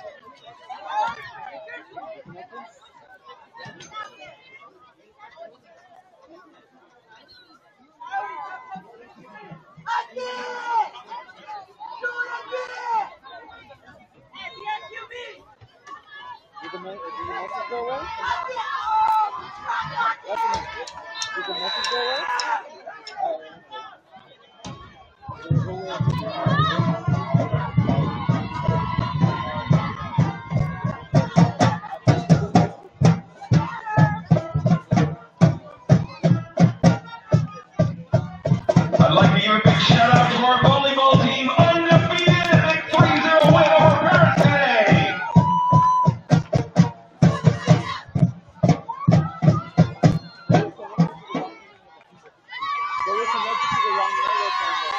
Did the message go away? Did the message go away? I'd like to give a big shout out to our volleyball team, undefeated, big 3-0 win over Paris today. There was some message to the wrong network on there.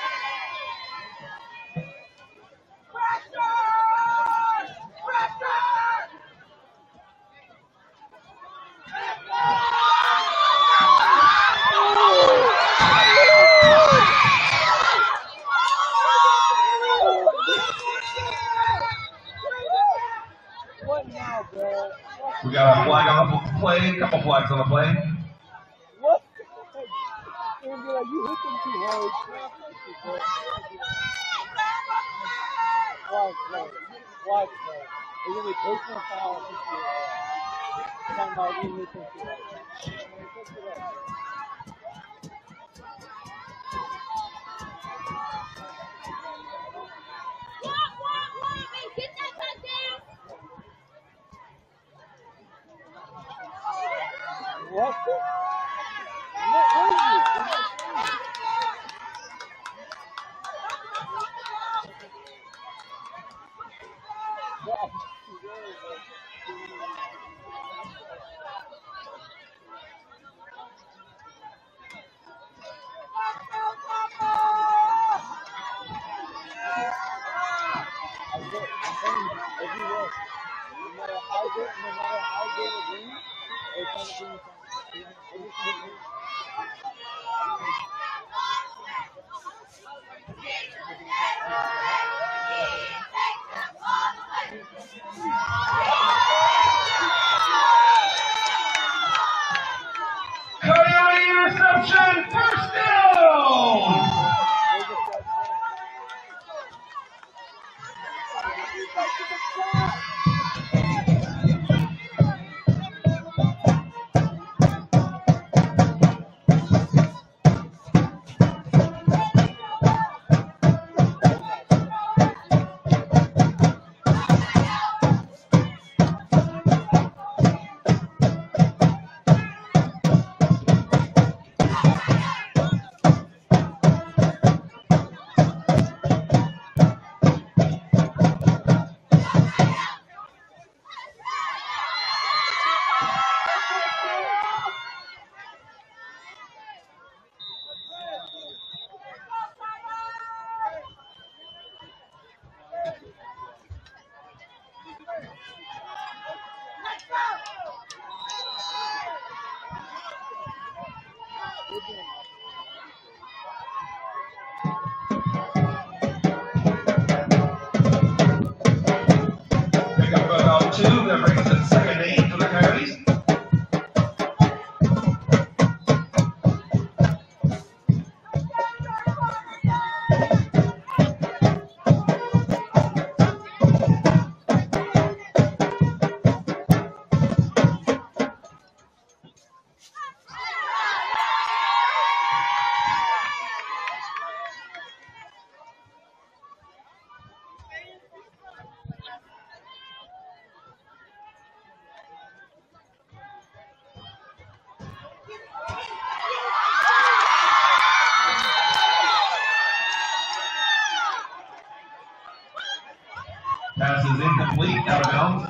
What now, bro? We got a flag on the play, a couple flags on the play. What? They're gonna be like, you hit them too hard. Watch, bro. They're gonna be personal foul. Talking about you hit them too hard. Get that touchdown! What? What is it? Coyote interception, first down! Pick up about 2, that brings it 2nd and 8 for the Coyotes. Pass is incomplete, out of bounds.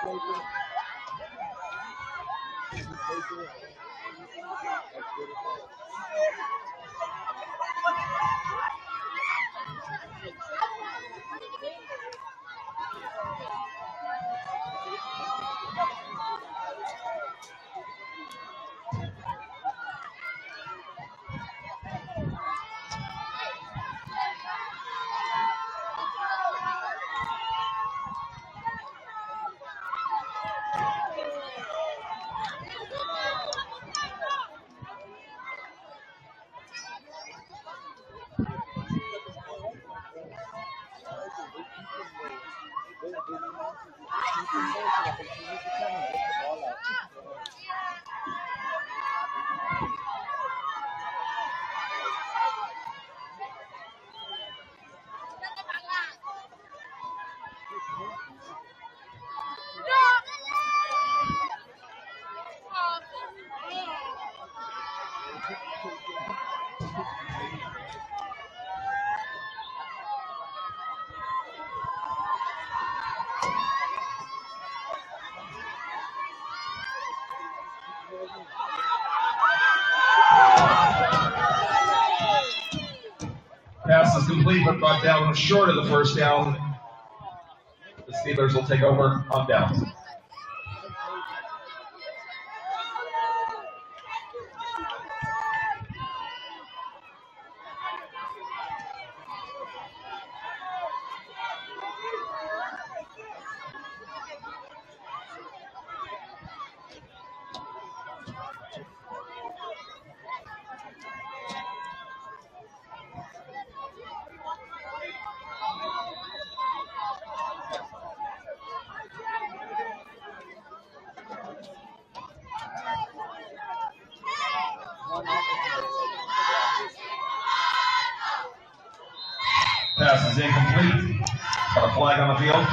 Pass is complete, but brought down short of the first down. The Steelers will take over on downs. Pass is incomplete. Got a flag on the field.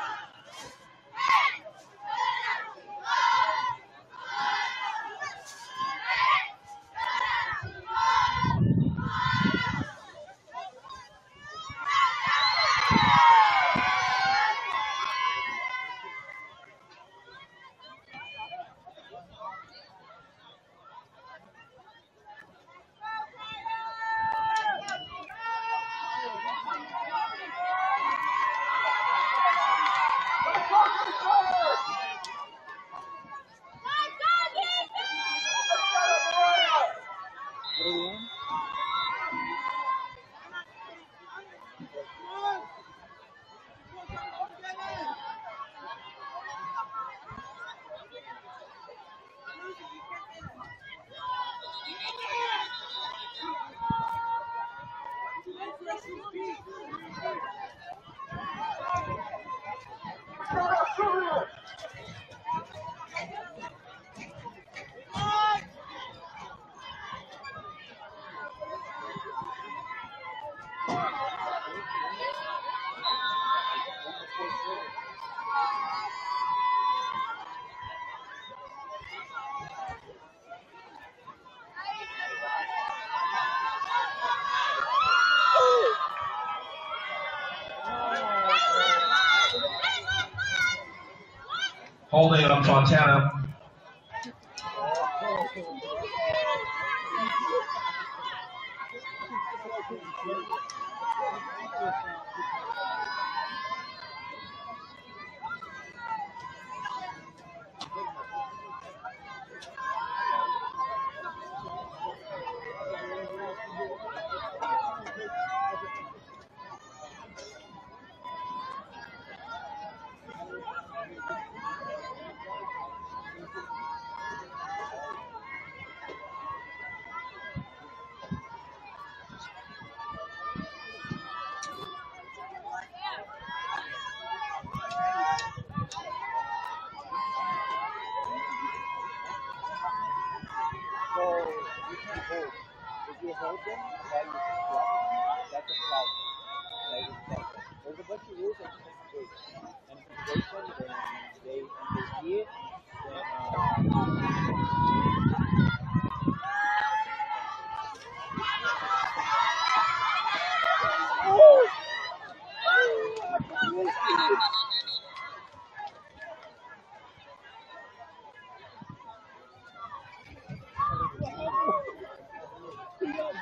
Holding on Fontana.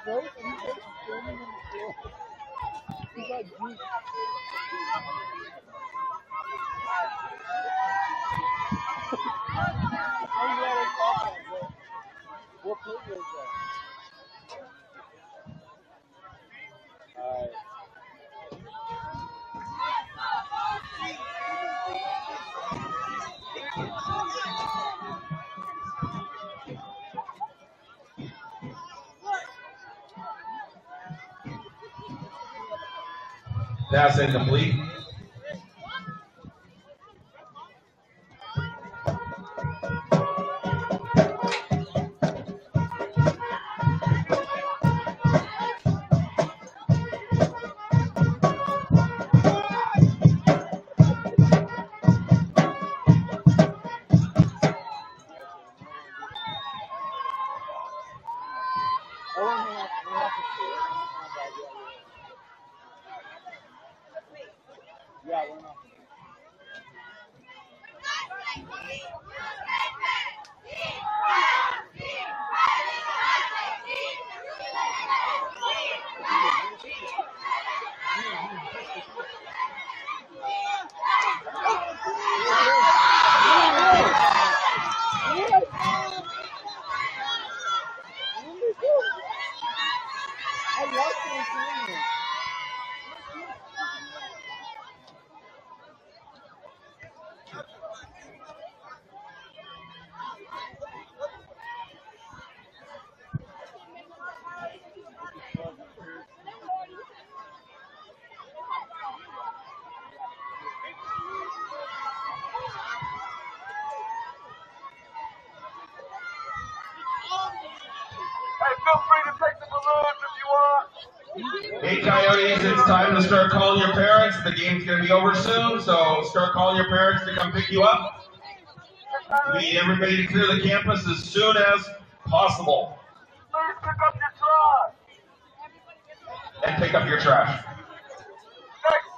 froze and he was standing on the floor. He got juiced. I'm glad I caught that, but what play was that? Alright. Pass incomplete. Yeah, we're not. I love Fontana. Hey, feel free to take the balloons if you want. Hey Coyotes, it's time to start calling your parents. The game's going to be over soon, so start calling your parents to come pick you up. We need everybody to clear the campus as soon as possible. Please pick up your trash. And pick up your trash. Next.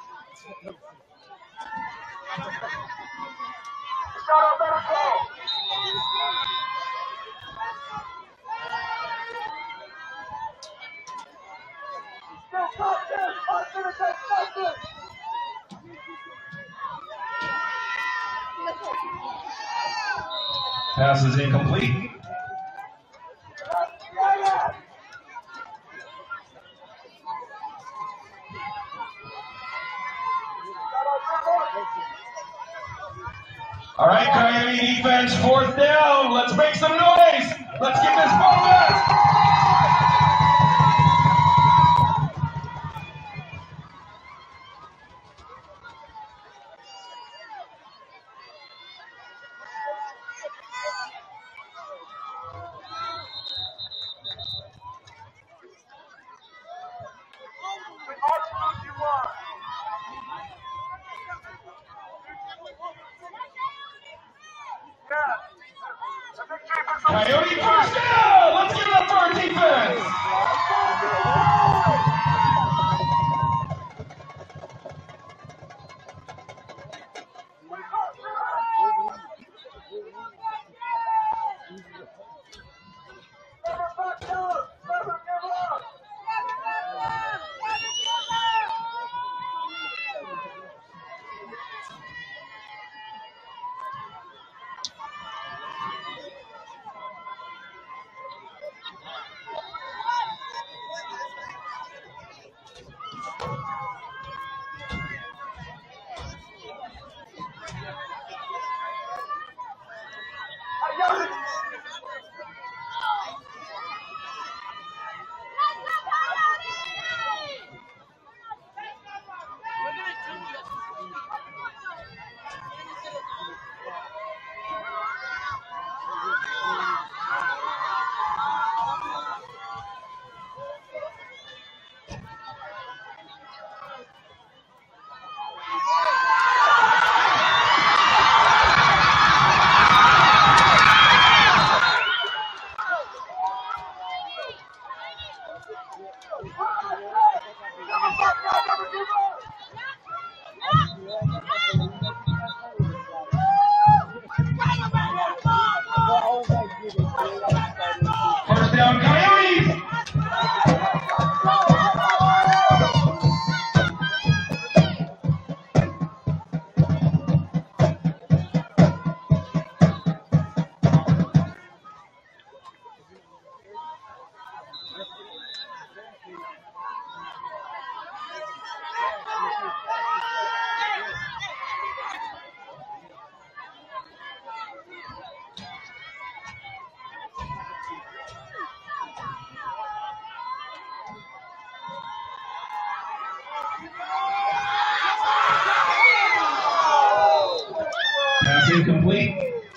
Shout out better call. Still top this. I'm gonna take something. Pass is incomplete. All right, Coyote defense, 4th down. Let's make some noise. Let's get this ball back. All the food you want. Yeah. I think keepers are Coyote first down. Let's give it up for our defense. never back down. Never give up. Pass incomplete.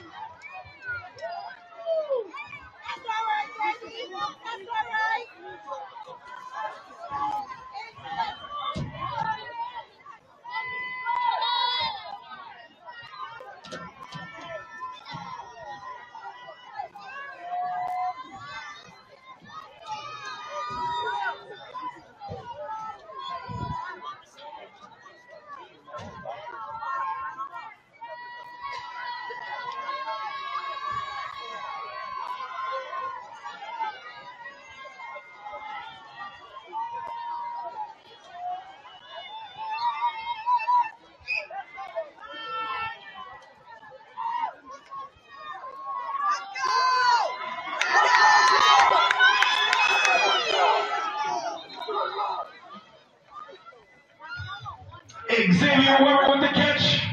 Xavier Weber with the catch.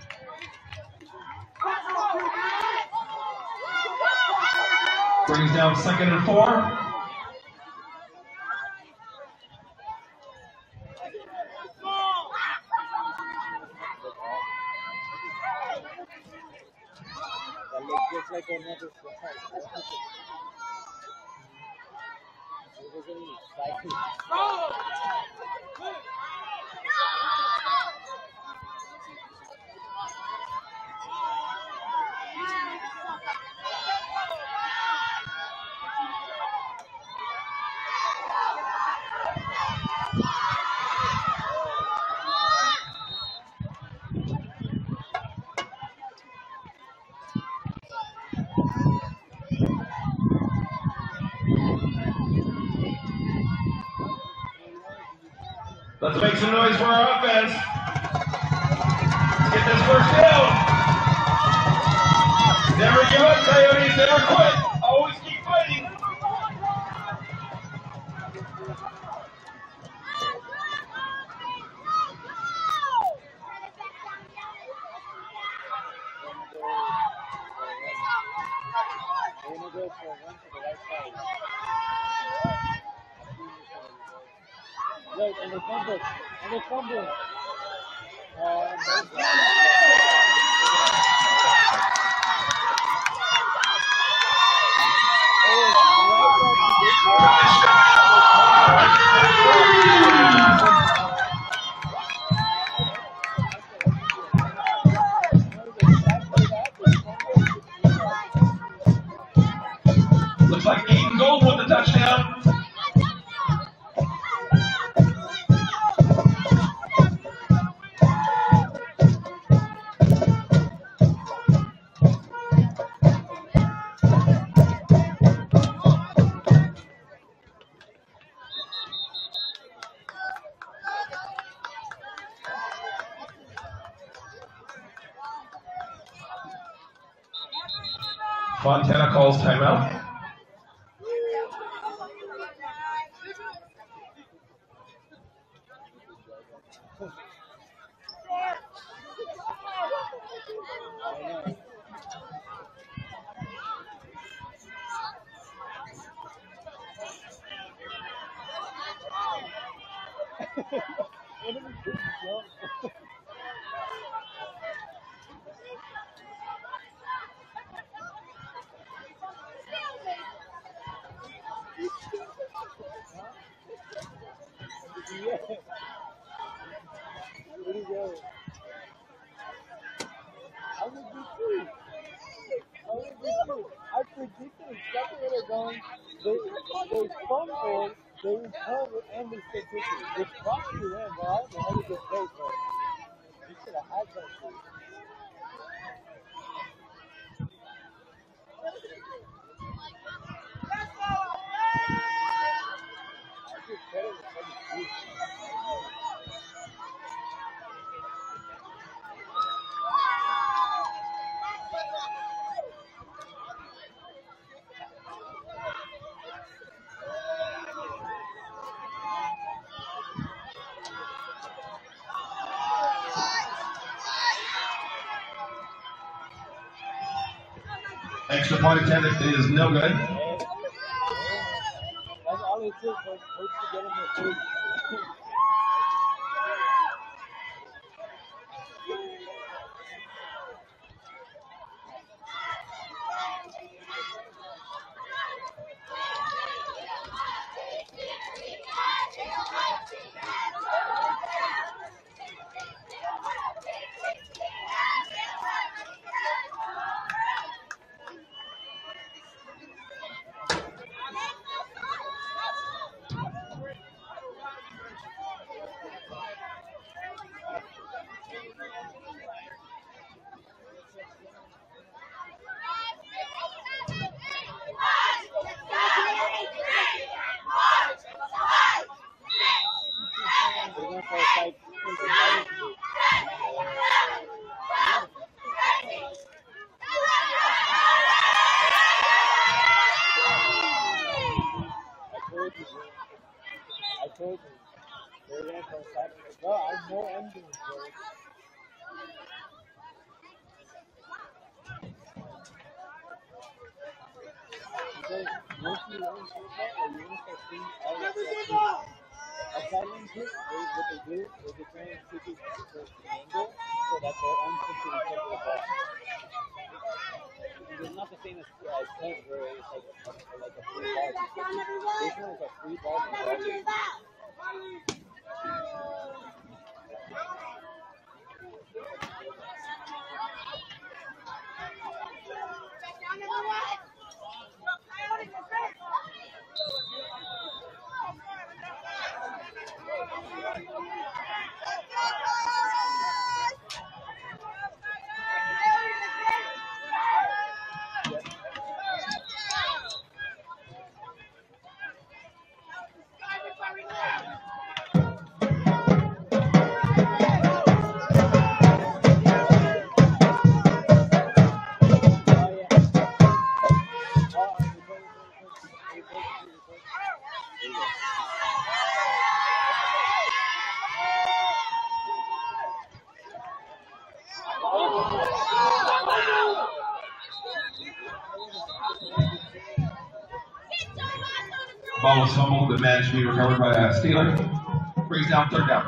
Brings down 2nd and 4. That looks just like another flag. It was really exciting. Let's make some noise for our offense. Let's get this first down. Never give up, Coyotes. Never quit. Always keep fighting. We're going to go for a run to the right side. Wait, and they fumble. And they fumble. Looks like Aiden Gold with the touchdown. Fontana calls timeout. I predicted exactly where they're going. They fumbled, they recovered, and they stayed quickly. They probably ran, but I don't know how they get paid, but you should have had that shit. I just said it was funny. Extra point attempt is no good. That's all it took for coach to get him the food. you learn football or you want to start seeing all the stuff, a sideline kick, what they do is they try and kick it to an angle so that their arms can see each other the ball. Because it's not the same as punt where it's like a free ball. This one is a free ball. Ball was fumbled, but managed to be recovered by Steeler. Brings down third down.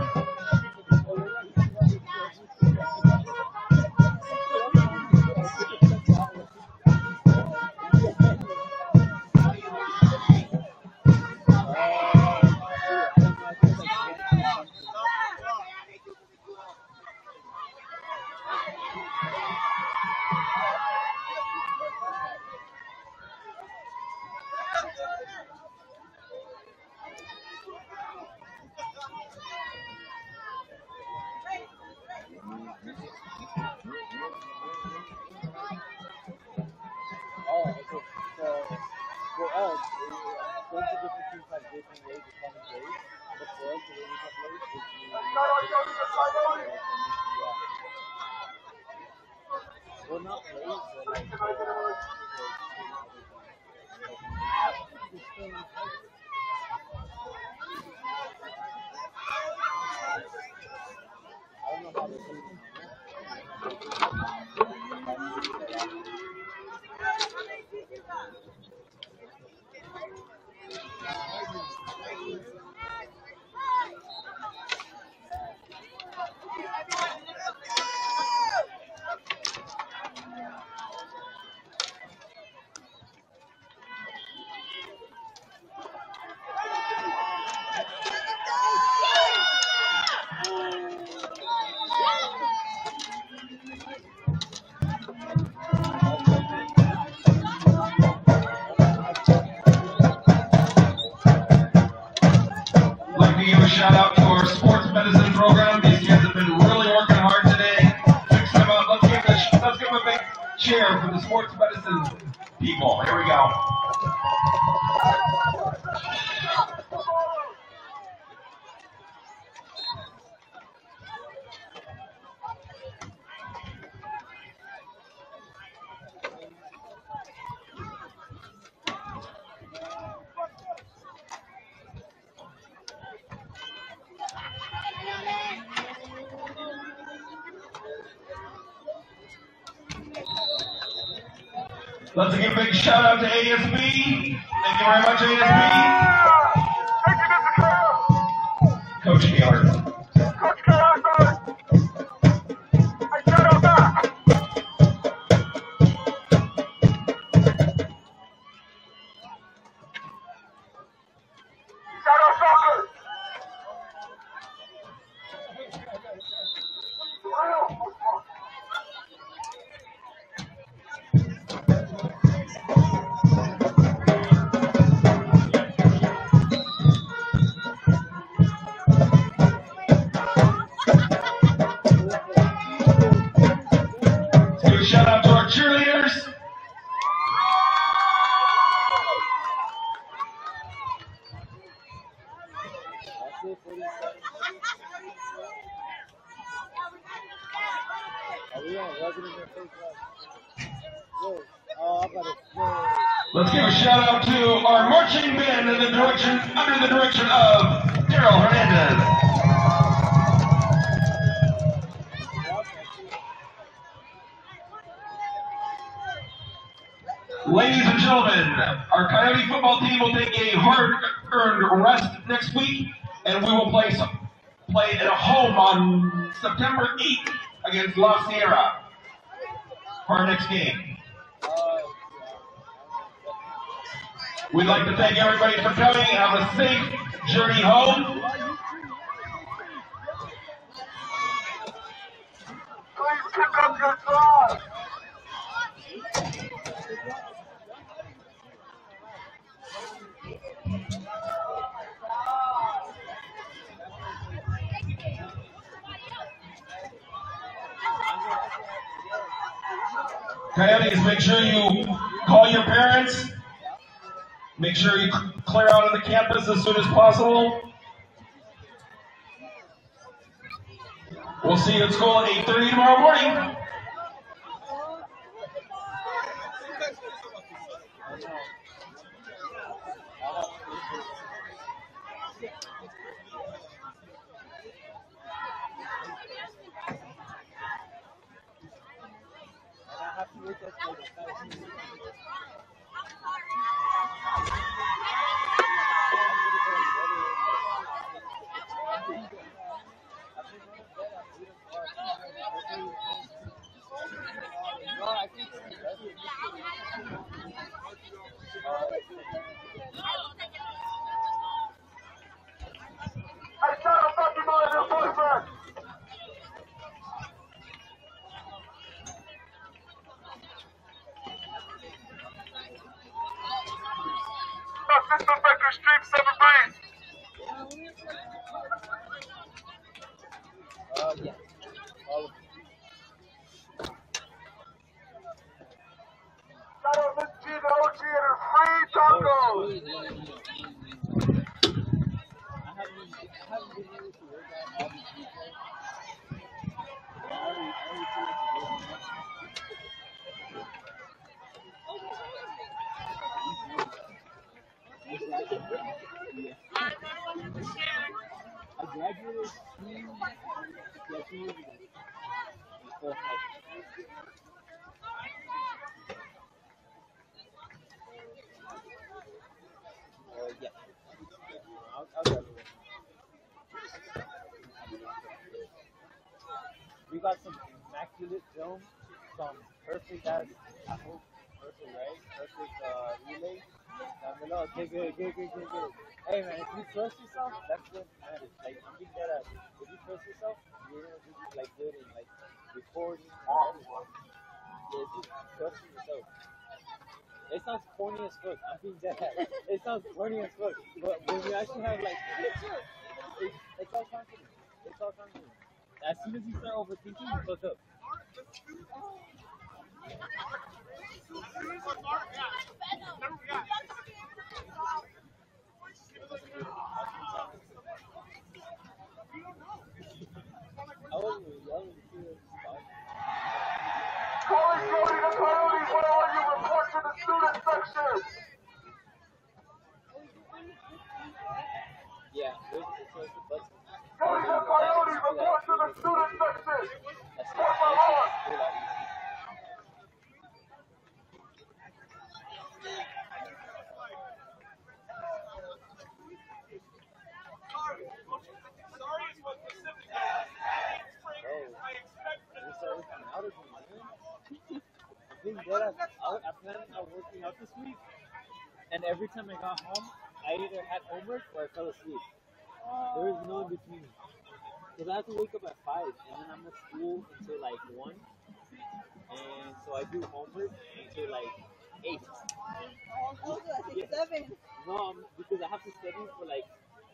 Shout out to our sports medicine program. These kids have been really working hard today. Let's give them a big cheer for the sports medicine people. Here we go. Let's give a big shout out to ASB. Thank you very much, ASB. Coach Taylor. Coach Taylor, I shut up back. Shadow soccer. Shout out to our cheerleaders. Let's give a shout out to our marching band under the direction of Daryl Hernandez. Ladies and gentlemen, our Coyote football team will take a hard-earned rest next week, and we will play at home on September 8th against La Sierra for our next game. We'd like to thank everybody for coming. Have a safe journey home. Please pick up your drive. Coyotes, make sure you call your parents. Make sure you clear out of the campus as soon as possible. We'll see you at school at 8:30 tomorrow morning. Hey, shut up, fucking mind your boyfriend. Assistant Vector Stream 7 Breeze. Yeah. All of Shout out Miss G, the OG, and her free tacos. I haven't been able to work out all these weekends. I already feel like I graduated 2 years ago. Before high school. Yeah. I'll graduate. We got some immaculate film, some perfect as I hope perfect, right? Perfect relay. Okay, good. Hey man, if you trust yourself, that's what matters. Like I'm being that up. If you trust yourself, you're gonna be like good in like recording and everything. Yeah, just trusting yourself. It sounds corny as fuck. I'm being dead. It sounds corny as fuck. But when you actually have like it's all confidence. It's all confidence. As soon as you start overthinking, you fuck up. I wasn't really young until Calling Jody the Coyotes, where are you? Report to the student section. yeah, it's the button. Jody the Coyotes, report to the student section. Por favor. I planned on working out this week, and every time I got home, I either had homework or I fell asleep. There was no in between. Because I have to wake up at 5, and then I'm at school until like 1, and so I do homework until like 8. Yeah. 7. No, because I have to study for like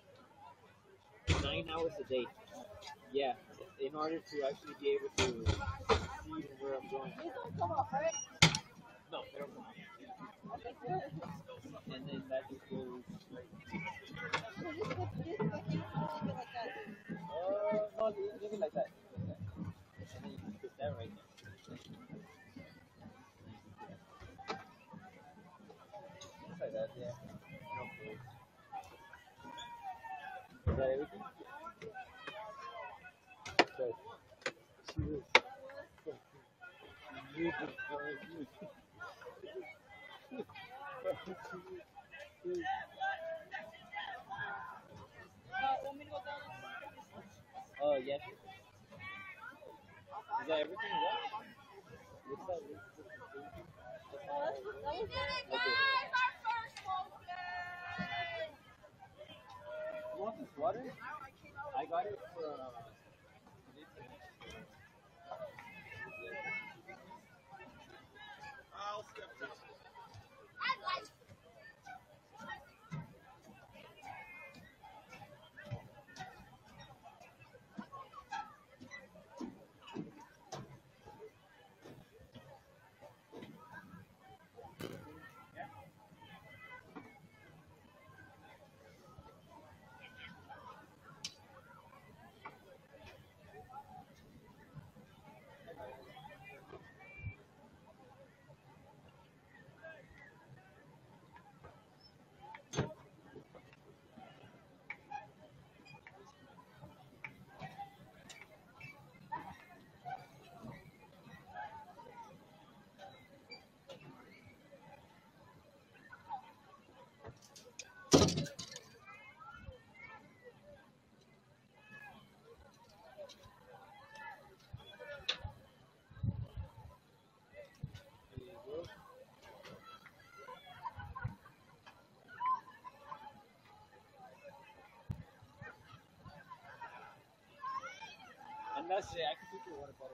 9 hours a day. Yeah, in order to actually be able to see where I'm going. These don't come off, right? No, they don't come out. Okay, good. And then that just goes like. So you put this back in, leave it like that. No, leave it like that. And then you just put that right there. Just like that, yeah. No worries. Is that everything? Good. She was moving for me. Want me to go down? Yes. Is that everything? What? What's that? We did it, Okay. guys! Our first home game! You want this water? I got it for. And that's it. I can take your water bottle.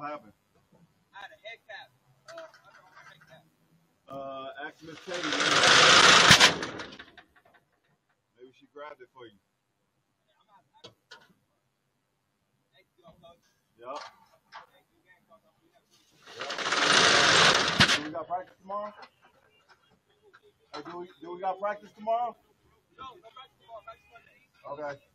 What happened? I had a head cap. Ask Miss Katie. Maybe she grabbed it for you. Yup. Do we got practice tomorrow? Hey, do we got practice tomorrow? No practice tomorrow. Practice Monday. Okay.